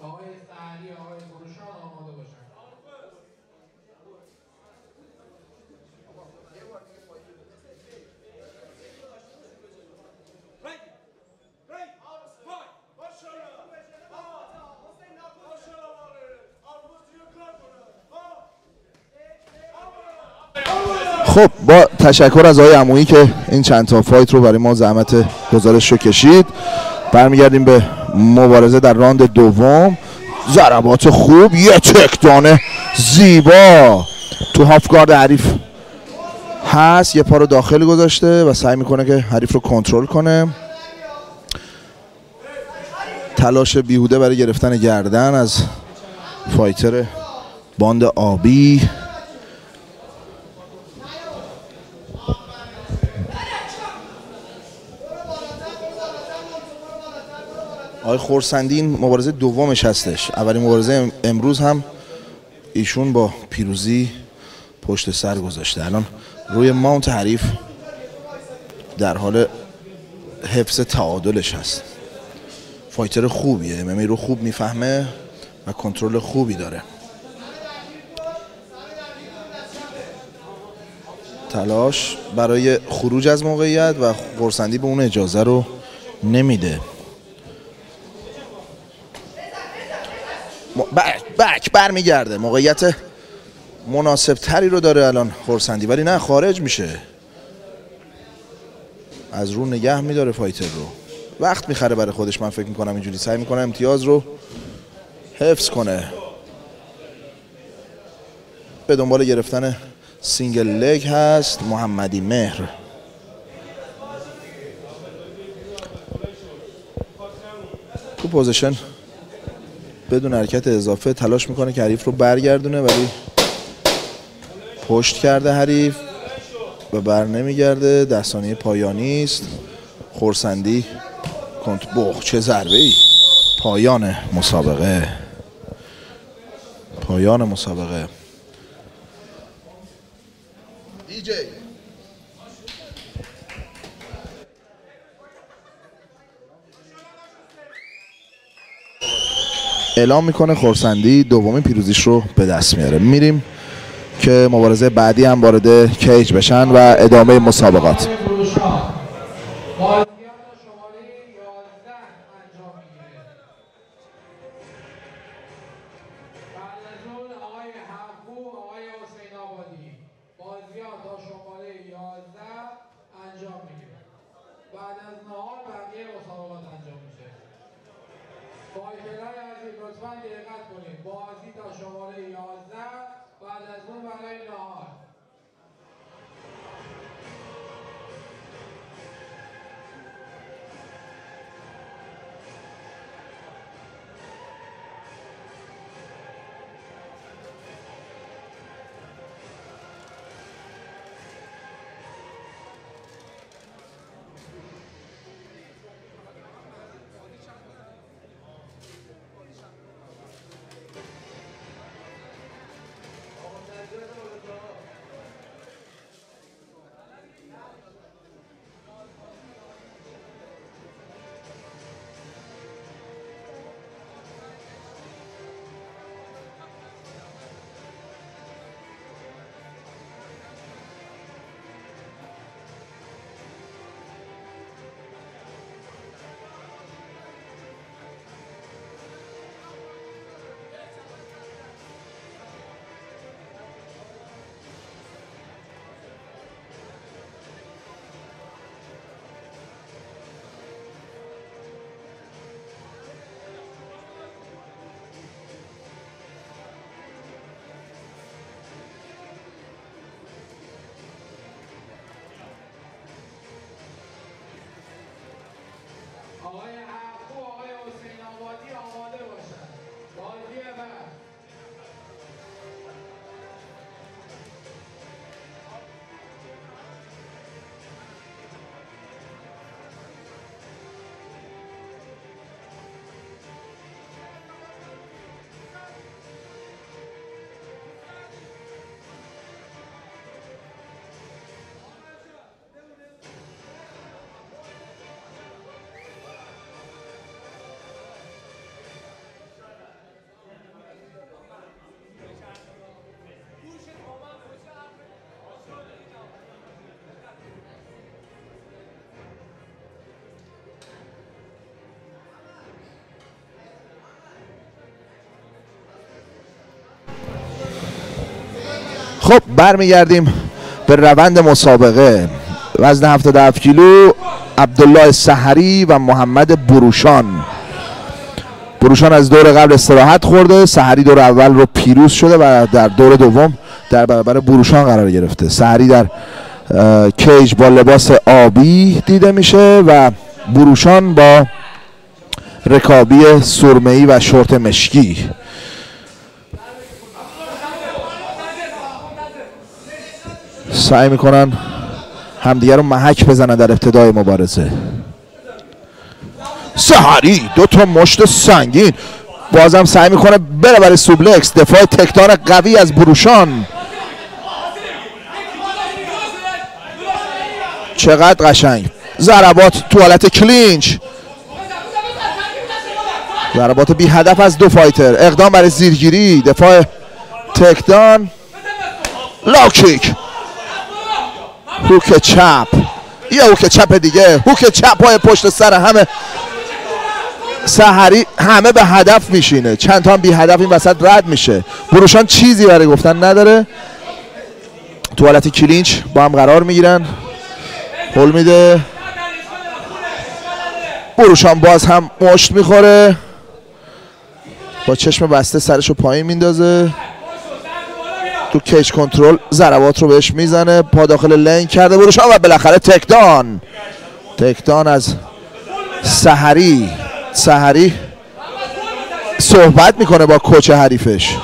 آقای سهلی آقای فروشان آماده باشن. خب با تشکر از آقای عمویی که این چند تا فایت رو برای ما زحمت گزارش رو کشید، برمیگردیم به مبارزه در راند دوم. ضربات خوب، یه تکدان زیبا تو هافگارد حریف هست، یه پا رو داخل گذاشته و سعی میکنه که حریف رو کنترل کنه. تلاش بیهوده برای گرفتن گردن از فایتر باند آبی. آقای خورسندی این مبارزه دومش هستش. اولین مبارزه امروز هم ایشون با پیروزی پشت سر گذاشته. الان روی ماونت حریف در حال حفظ تعادلش هست. فایتر خوبیه، ام ام ای رو خوب میفهمه و کنترل خوبی داره. تلاش برای خروج از موقعیت و خورسندی به اون اجازه رو نمیده. بک بک برمیگرده، موقعیت مناسب تری رو داره الان خورسندی، ولی نه خارج میشه. از رو نگه میداره فایتر رو، وقت میخره برای خودش. من فکر میکنم اینجوری سعی میکنه امتیاز رو حفظ کنه. به دنبال گرفتن سینگل لگ هست محمدی مهر. تو پوزیشن بدون حرکت اضافه تلاش میکنه که حریف رو برگردونه، ولی پشت کرده حریف و بر نمیگرده. ده ثانیه پایانی است. خورسندی کنت بخ چه ضربه ای. پایان مسابقه، پایان مسابقه. دیجی اعلام میکنه خورسندی دومین پیروزیش رو به دست میاره. میریم که مبارزه بعدی هم وارد کیج بشن و ادامه مسابقات. بعد از نهار بقیه مسابقات انجام میشه. فایترهای عزیز لطفاً دقت کنید. بازی تا شماره یازده، بعد از اون برای نهار. خب برمیگردیم به روند مسابقه. وزن هفتاد و هفت کیلو عبدالله سحری و محمد بروشان. بروشان از دور قبل استراحت خورده، سحری دور اول رو پیروز شده و در دور دوم در برابر بروشان قرار گرفته. سحری در کیج با لباس آبی دیده میشه و بروشان با رکابی سرمه‌ای و شورت مشکی. سعی میکنن همدیگه رو محک بزنن در ابتدای مبارزه. سحری دو تا مشت سنگین، بازم سعی میکنه بره برای سوبلکس. دفاع تکدان قوی از بروشان. چقدر قشنگ ضربات تو حالت کلینچ، ضربات بی هدف از دو فایتر. اقدام برای زیرگیری، دفاع تکدان، لاکیک، هوک چپ، یه هوک چپ دیگه، هوک چپ های پشت سر همه. سحری همه به هدف میشینه، چند تا هم بی هدف این وسط رد میشه. بروشان چیزی برای گفتن نداره. تو حالت کلینچ با هم قرار میگیرن. هول میده، بروشان باز هم مشت میخوره، با چشم بسته سرشو پایین میندازه. تو کیج کنترل ضربات رو بهش میزنه، پا داخل لنگ کرده بروشان و بالاخره تکدان. تکدان از سحری. سحری صحبت میکنه با کوچ حریفش.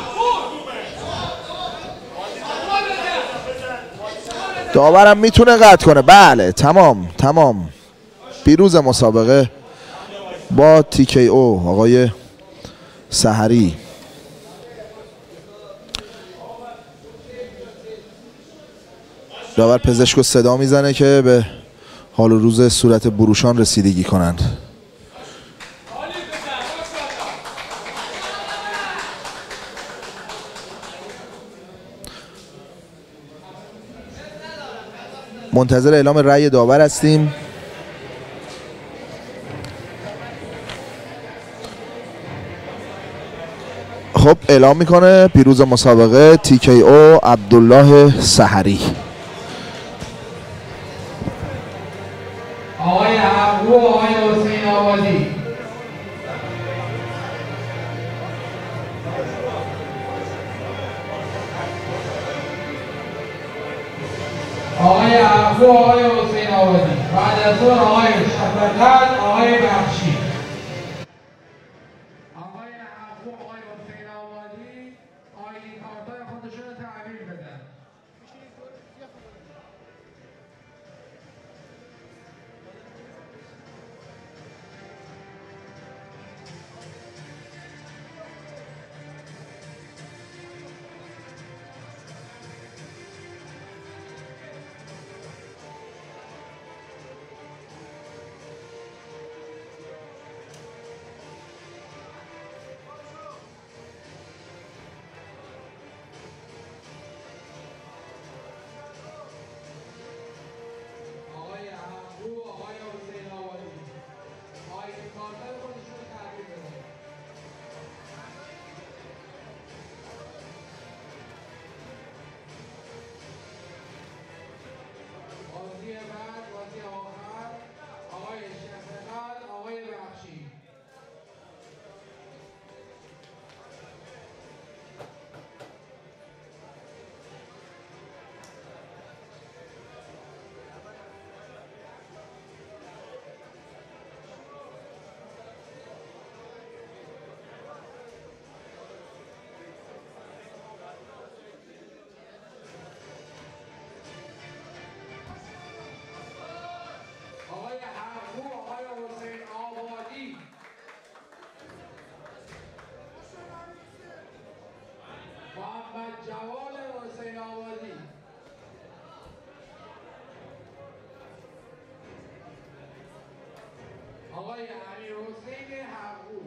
داورم میتونه قطع کنه. بله تمام تمام. پیروز مسابقه با تی کی او آقای سحری. داور پزشک صدا میزنه که به حال و روز صورت بروشان رسیدگی کنند. منتظر اعلام رأی داور هستیم. خب اعلام میکنه پیروز مسابقه تی کی او عبدالله سحری. آقای ابو آقای حسین آبادی. آقای ابو آقای حسین آبادی. بعد از اون آقای شفقت آقای بخشی. آقای ابو آقای حسین آبادی آیدی کارتای خودشون رو تحویل بدن. جواد حسین آبادی. آقای امیر حسین حقو.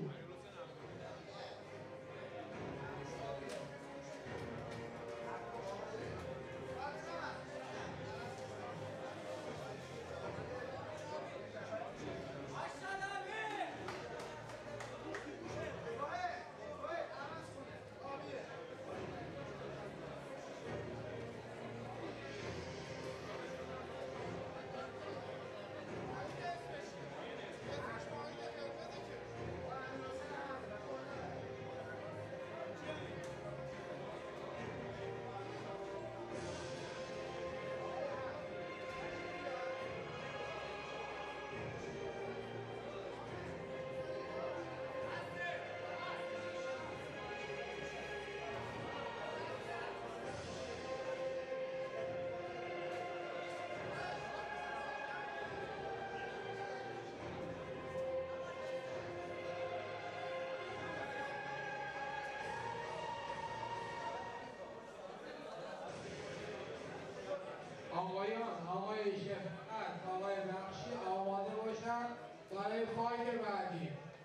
شفقت و آقای بخشی آماده باشن برای فایت بعدی.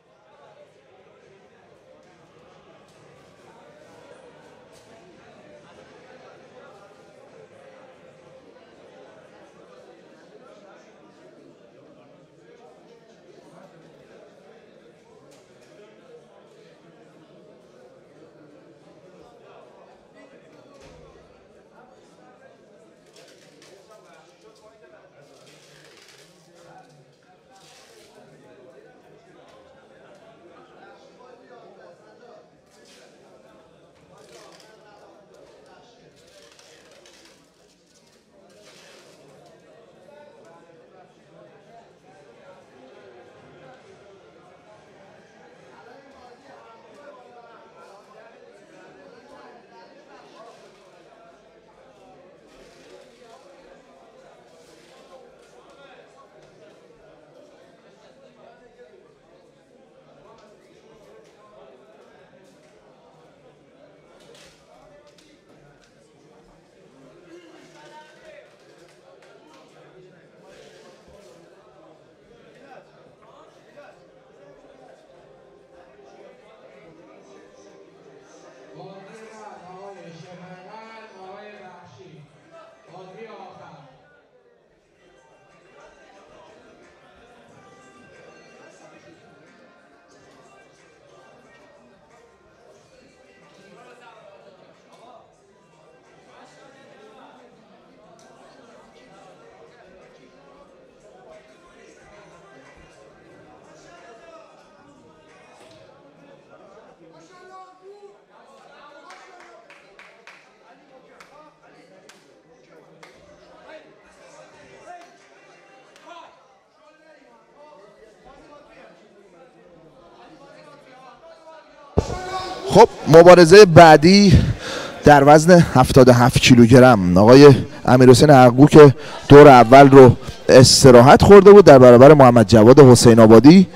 خب مبارزه بعدی در وزن هفتاد و هفت کیلوگرم آقای امیرحسین حقگو که دور اول رو استراحت خورده بود در برابر محمد جواد حسین آبادی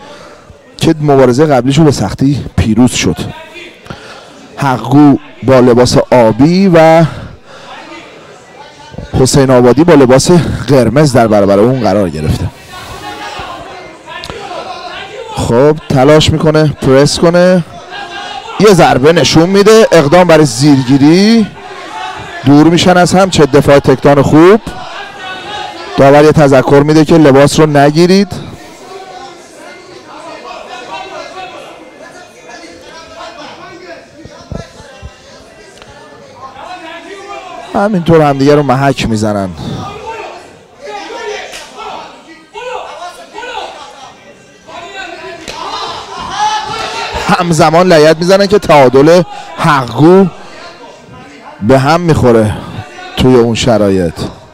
که مبارزه قبلیش رو به سختی پیروز شد. حقگو با لباس آبی و حسین آبادی با لباس قرمز در برابر اون قرار گرفته. خب تلاش میکنه پرس کنه، یه ضربه نشون میده، اقدام برای زیرگیری، دور میشن از هم. چه دفاع تکتان خوب. داور یه تذکر میده که لباس رو نگیرید. همینطور همدیگه رو محک میزنن. همزمان لگد میزنن که تعادل حقگو به هم میخوره توی اون شرایط.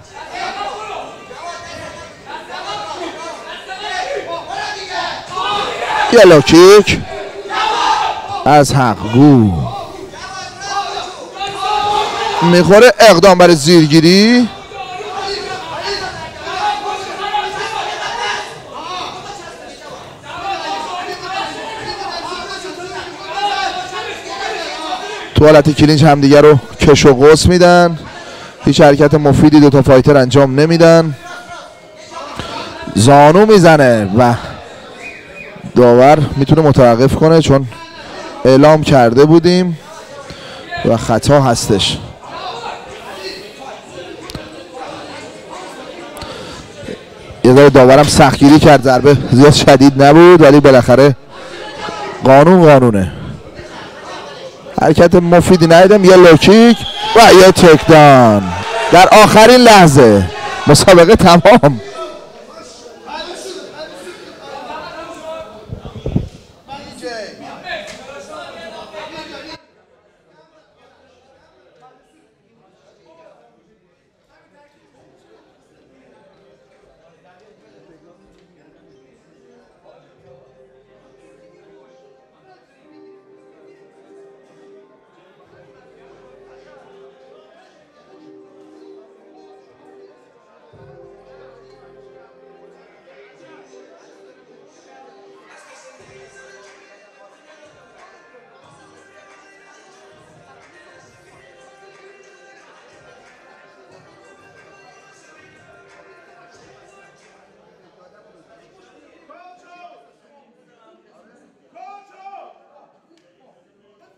یه لاکیک از حقگو میخوره، اقدام برای زیرگیری. تو حالت کلینچ همدیگه رو کش و قوس میدن، هیچ حرکت مفیدی دوتا فایتر انجام نمیدن. زانو میزنه و داور میتونه متوقف کنه چون اعلام کرده بودیم و خطا هستش. یه ذره داورم سختگیری کرد، ضربه زیاد شدید نبود ولی بالاخره قانون قانونه. حرکت مفیدی ندیدم، یه لوکیک و یه تکدان در آخرین لحظه. مسابقه تمام.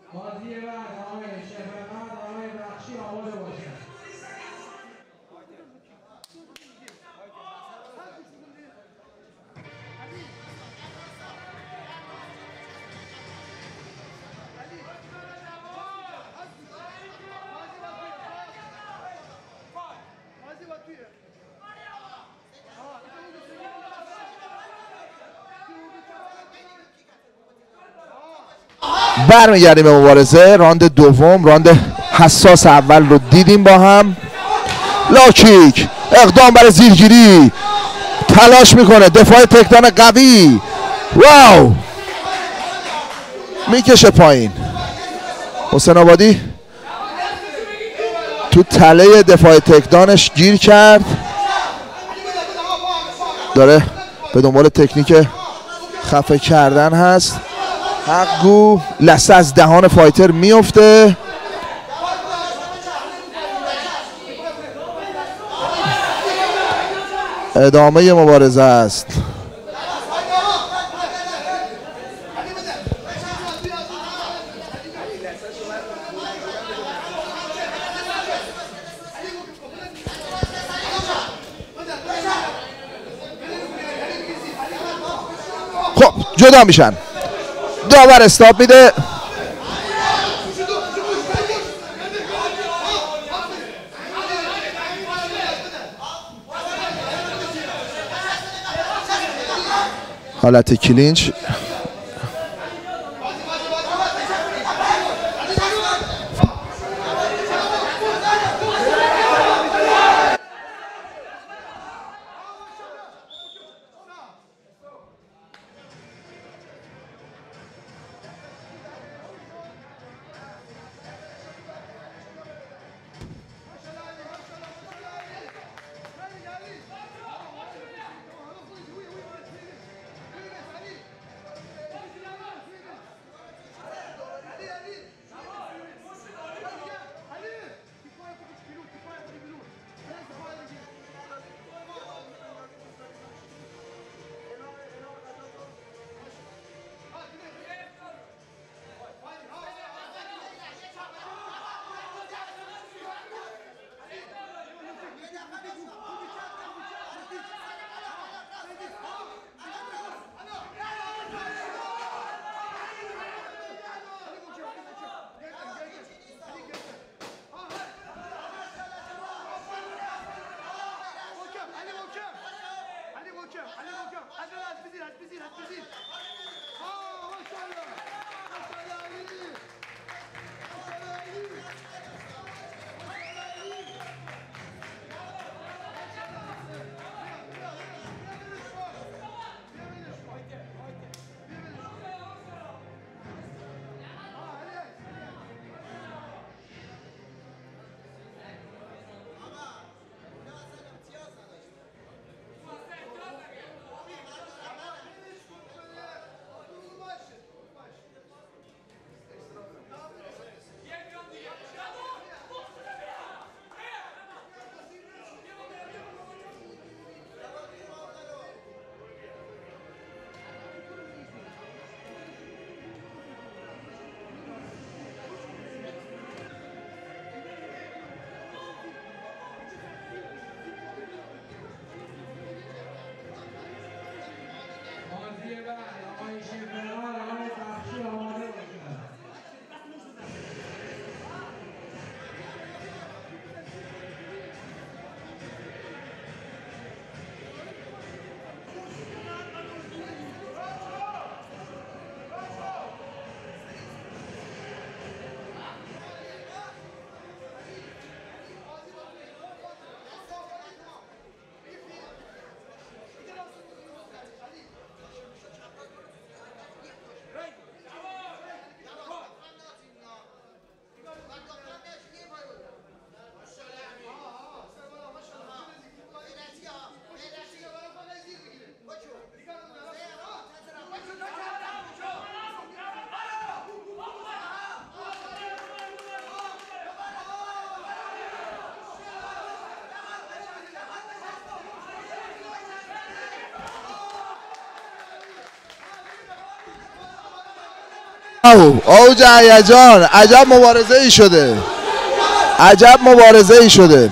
بازی بعد آقای شفقت آقای بخشی آماده باشند. برمیگردیم به مبارزه. راند دوم، راند حساس اول رو دیدیم با هم. لاکیک، اقدام برای زیرگیری، تلاش میکنه، دفاع تکدان قوی، واو، میکشه پایین. حسین آبادی تو تله دفاع تکدانش گیر کرد، داره به دنبال تکنیک خفه کردن هست. حقگو لثه از دهان فایتر میفته. ادامه مبارزه است. خب جدا میشن، داور استاپ میده. حالت کلینچ. واو اوج هیجان، عجب مبارزه ای شده، عجب مبارزه ای شده.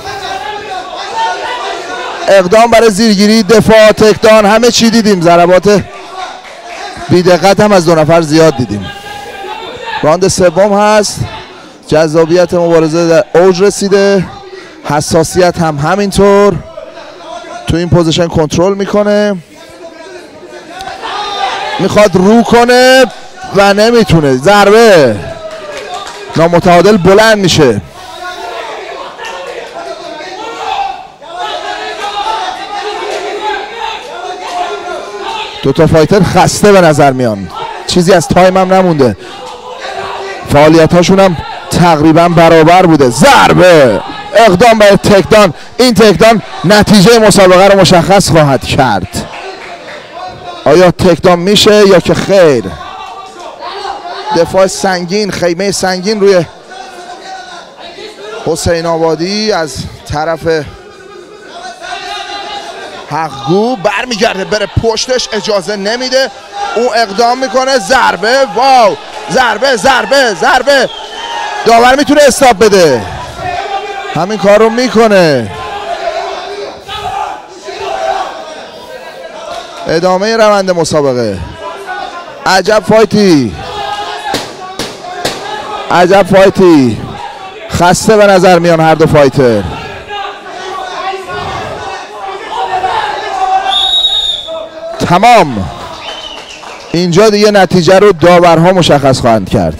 اقدام برای زیرگیری، دفاع، تکدان، همه چی دیدیم. ضربات بی‌دقت هم از دو نفر زیاد دیدیم. راند سوم هست. جذابیت مبارزه در اوج رسیده، حساسیت هم همینطور. تو این پوزیشن کنترل میکنه، میخواد رو کنه و نمیتونه. ضربه نامتعادل بلند میشه. دو تا فایتر خسته به نظر میان، چیزی از تایم هم نمونده، فعالیت هاشون هم تقریبا برابر بوده. ضربه، اقدام به تکدان. این تکدان نتیجه مسابقه رو مشخص خواهد کرد. آیا تکدان میشه یا که خیر؟ دفاع سنگین، خیمه سنگین روی حسین آبادی از طرف حقگو. برمیگرده بره پشتش، اجازه نمیده، او اقدام میکنه. ضربه، واو، ضربه ضربه ضربه. داور میتونه استاپ بده، همین کار رو میکنه. ادامه روند مسابقه. عجب فایتی، عجب فایتی. خسته به نظر میان هر دو فایتر. تمام. اینجا دیگه نتیجه رو داورها مشخص خواهند کرد.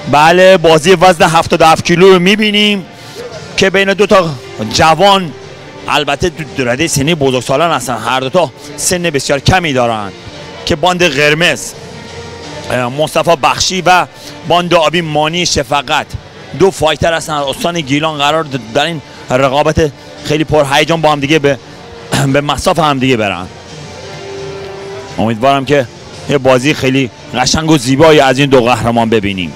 بله بازی وزن هفتاد و هفت کیلو رو میبینیم که بین دو تا جوان، البته دو رده سنی بزرگسالان هستن، هر دو تا سن بسیار کمی دارن که باند قرمز مصطفی بخشی و باند آبی مانی شفقت دو فایتر هستن از استان گیلان، قرار در این رقابت خیلی پرهیجان با هم دیگه به به مصاف هم دیگه برن. امیدوارم که یه بازی خیلی قشنگ و زیبایی از این دو قهرمان ببینیم.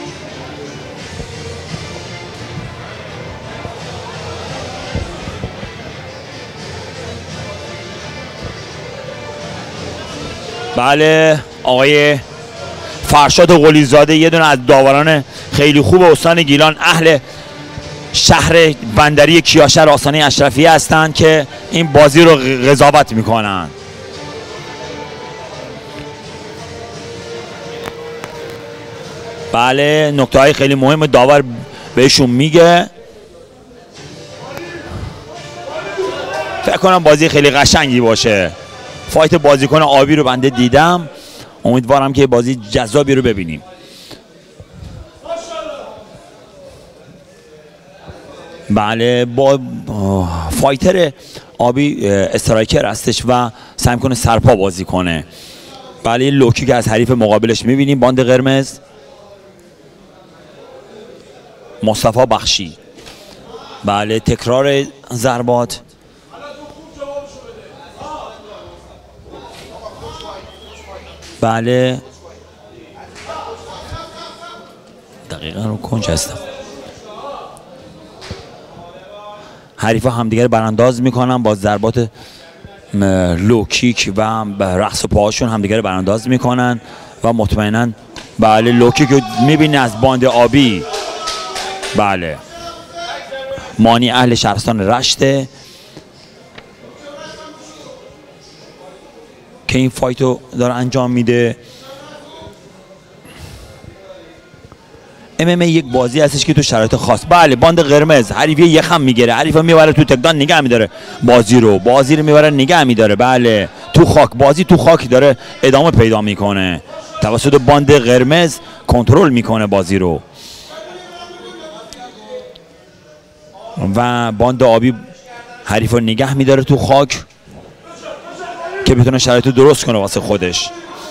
بله آقای فرشاد قلیزاده یه دونه از داوران خیلی خوب استان گیلان، اهل شهر بندری کیاشر آستانه اشرفیه هستند که این بازی رو قضاوت میکنن. بله نکته های خیلی مهم داور بهشون میگه. فکر کنم بازی خیلی قشنگی باشه. فایت بازیکن آبی رو بنده دیدم، امیدوارم که بازی جذابی رو ببینیم. بله با فایتر آبی استرایکر هستش و سعی کنه سرپا بازی کنه. بله لوکی که از حریف مقابلش میبینیم باند قرمز مصطفی بخشی. بله تکرار ضربات. بله دقیقا رو کنج هستم. حریفا همدیگر برانداز میکنن با ضربات لوکیک و رقص پاهاشون همدیگر برانداز میکنن و مطمئنا بله لوکیک رو میبینی از باند آبی. بله مانی اهل شهرستان رشته که این فایت رو داره انجام میده. ام ام ای یک بازی هستش که تو شرایط خاص. بله باند قرمز حریفی یخم میگیره، حریف میبره تو تکدان نگه میداره بازی رو، بازی رو میبره نگه میداره. بله تو خاک، بازی تو خاک داره ادامه پیدا میکنه، توسط باند قرمز کنترل میکنه بازی رو و باند آبی حریف رو نگه میداره تو خاک که بتونه شرایط درست کنه واسه خودش.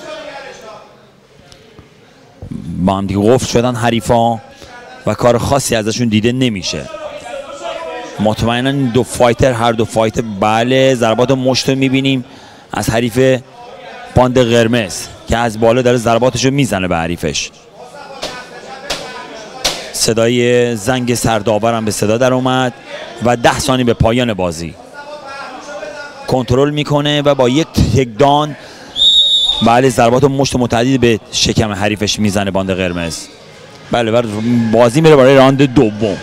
با هم دیگه قفل شدن حریفا و کار خاصی ازشون دیده نمیشه. مطمئنا دو فایتر، هر دو فایتر بله ضربات مشت رو میبینیم از حریف باند قرمز که از بالا داره ضرباتش رو میزنه به حریفش. صدای زنگ سرداور هم به صدا در اومد و ده ثانیه به پایان بازی. کنترل میکنه و با یک تکدان بله ضربات مشت متعدد به شکم حریفش میزنه باند قرمز. بله و بازی میره برای راند دوم.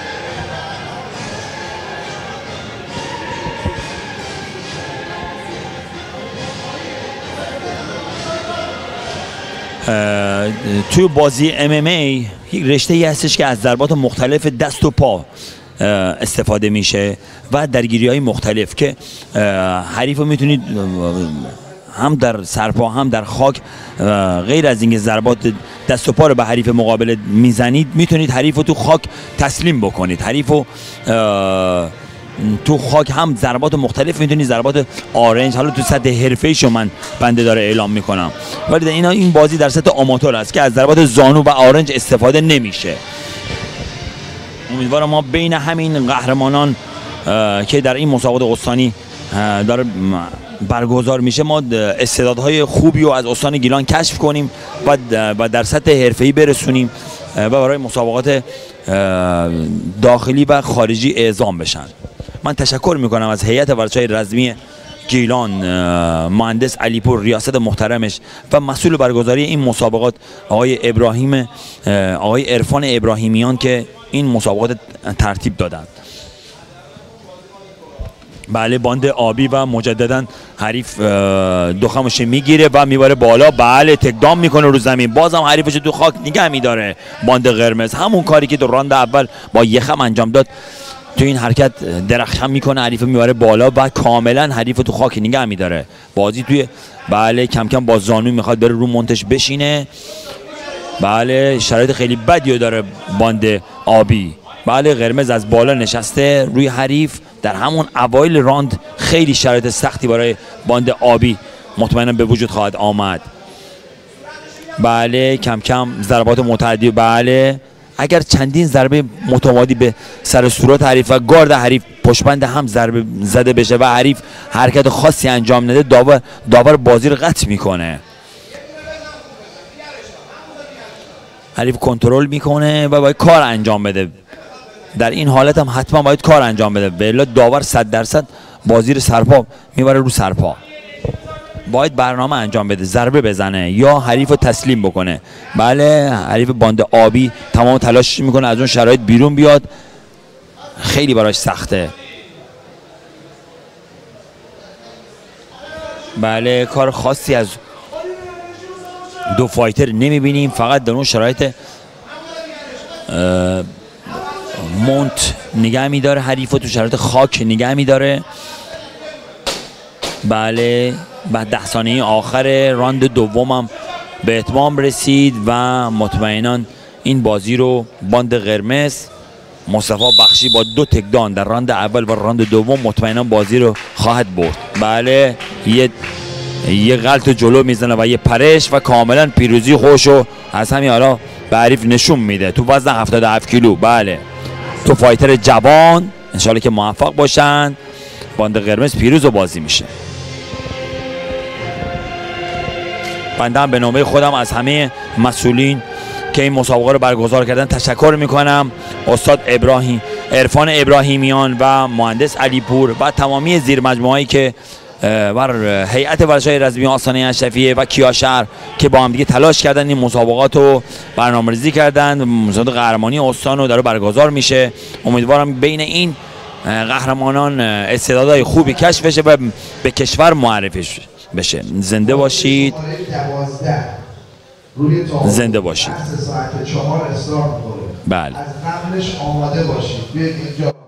توی بازی ام ام ای یک رشته ای هستش که از ضربات مختلف دست و پا استفاده میشه و درگیری های مختلف که حریف رو میتونید هم در سرپا هم در خاک، غیر از اینکه ضربات دست و پا رو به حریف مقابل میزنید میتونید حریف رو تو خاک تسلیم بکنید. حریف رو تو خاک هم ضربات مختلف میتونید، ضربات آرنج، حالا تو سطح حرفه‌ایشو من بنده داره اعلام میکنم، ولی اینا این بازی در سطح آماتور است که از ضربات زانو و آرنج استفاده نمیشه. امیدوارم ما بین همین قهرمانان که در این مسابقات استانی داره برگزار میشه ما استعدادهای خوبی رو از استان گیلان کشف کنیم و در سطح حرفه‌ای برسونیم و برای مسابقات داخلی و خارجی اعزام بشن. من تشکر میکنم از هیئت ورزش‌های رزمی گیلان، مهندس علیپور، ریاست محترمش و مسئول برگزاری این مسابقات آقای ابراهیم آقای عرفان ابراهیمیان که این مسابقات ترتیب دادند. بله باند آبی و مجددا حریف دخمش میگیره و میبره بالا. بله تکدام میکنه رو زمین، بازم حریفش تو خاک نگه میداره باند قرمز. همون کاری که تو راند اول با یخم انجام داد تو این حرکت درخشان میکنه، حریف میبره بالا و کاملا حریف تو خاک نگه میداره. بازی توی بله کم کم با زانو میخواد بره رو منتش بشینه بله شرایط خیلی بدی داره باند آبی. بله قرمز از بالا نشسته روی حریف در همون اوایل راند. خیلی شرایط سختی برای باند آبی مطمئنا به وجود خواهد آمد. بله کم کم ضربات متعدی. بله اگر چندین ضربه متمادی به سر صورت حریف و گارد حریف پشتبند هم ضربه زده بشه و حریف حرکت خاصی انجام نده، داور داور بازی رو قطع میکنه. حریف کنترل میکنه و باید کار انجام بده. در این حالت هم حتما باید کار انجام بده، به الا داور صد درصد بازی رو سرپا میبره رو سرپا. باید برنامه انجام بده، ضربه بزنه یا حریف رو تسلیم بکنه. بله حریف باند آبی تمام تلاش میکنه از اون شرایط بیرون بیاد، خیلی براش سخته. بله کار خاصی از دو فایتر نمیبینیم، فقط در اون شرایط مونت نگه میداره حریف رو، تو شرایط خاک نگه میداره. بله بعد ده ثانیه آخر راند دومم به اتمام رسید و مطمئنا این بازی رو باند قرمز مصطفی بخشی با دو تکدان در راند اول و راند دوم مطمئنا بازی رو خواهد برد. بله یه یه غلط جلو میزنه و یه پرش و کاملا پیروزی خوشو از همین حالا به حریف نشون میده تو وزن هفتاد و هفت کیلو. بله تو فایتر جوان انشالله که موفق باشن، باند قرمز پیروز و بازی میشه. بنده هم به نامه خودم از همه مسئولین که این مسابقه رو برگزار کردن تشکر میکنم. استاد ابراهیم عرفان ابراهیمیان و مهندس علیپور و تمامی زیر مجموعه‌ای که بر هیئت ورزش‌های رزمی آستانه اشرفیه و کیاشهر که با هم دیگه تلاش کردن این مسابقات رو برنامه‌ریزی کردن. مسابقات قهرمانی استان رو داره برگزار میشه. امیدوارم بین این قهرمانان استعدادهای خوبی کشف بشه و به کشور معرفی بشه. زنده باشید، زنده باشید. ساعت چهار استارت می‌کنه. بله از قبلش آماده باشید. بیاید اینجا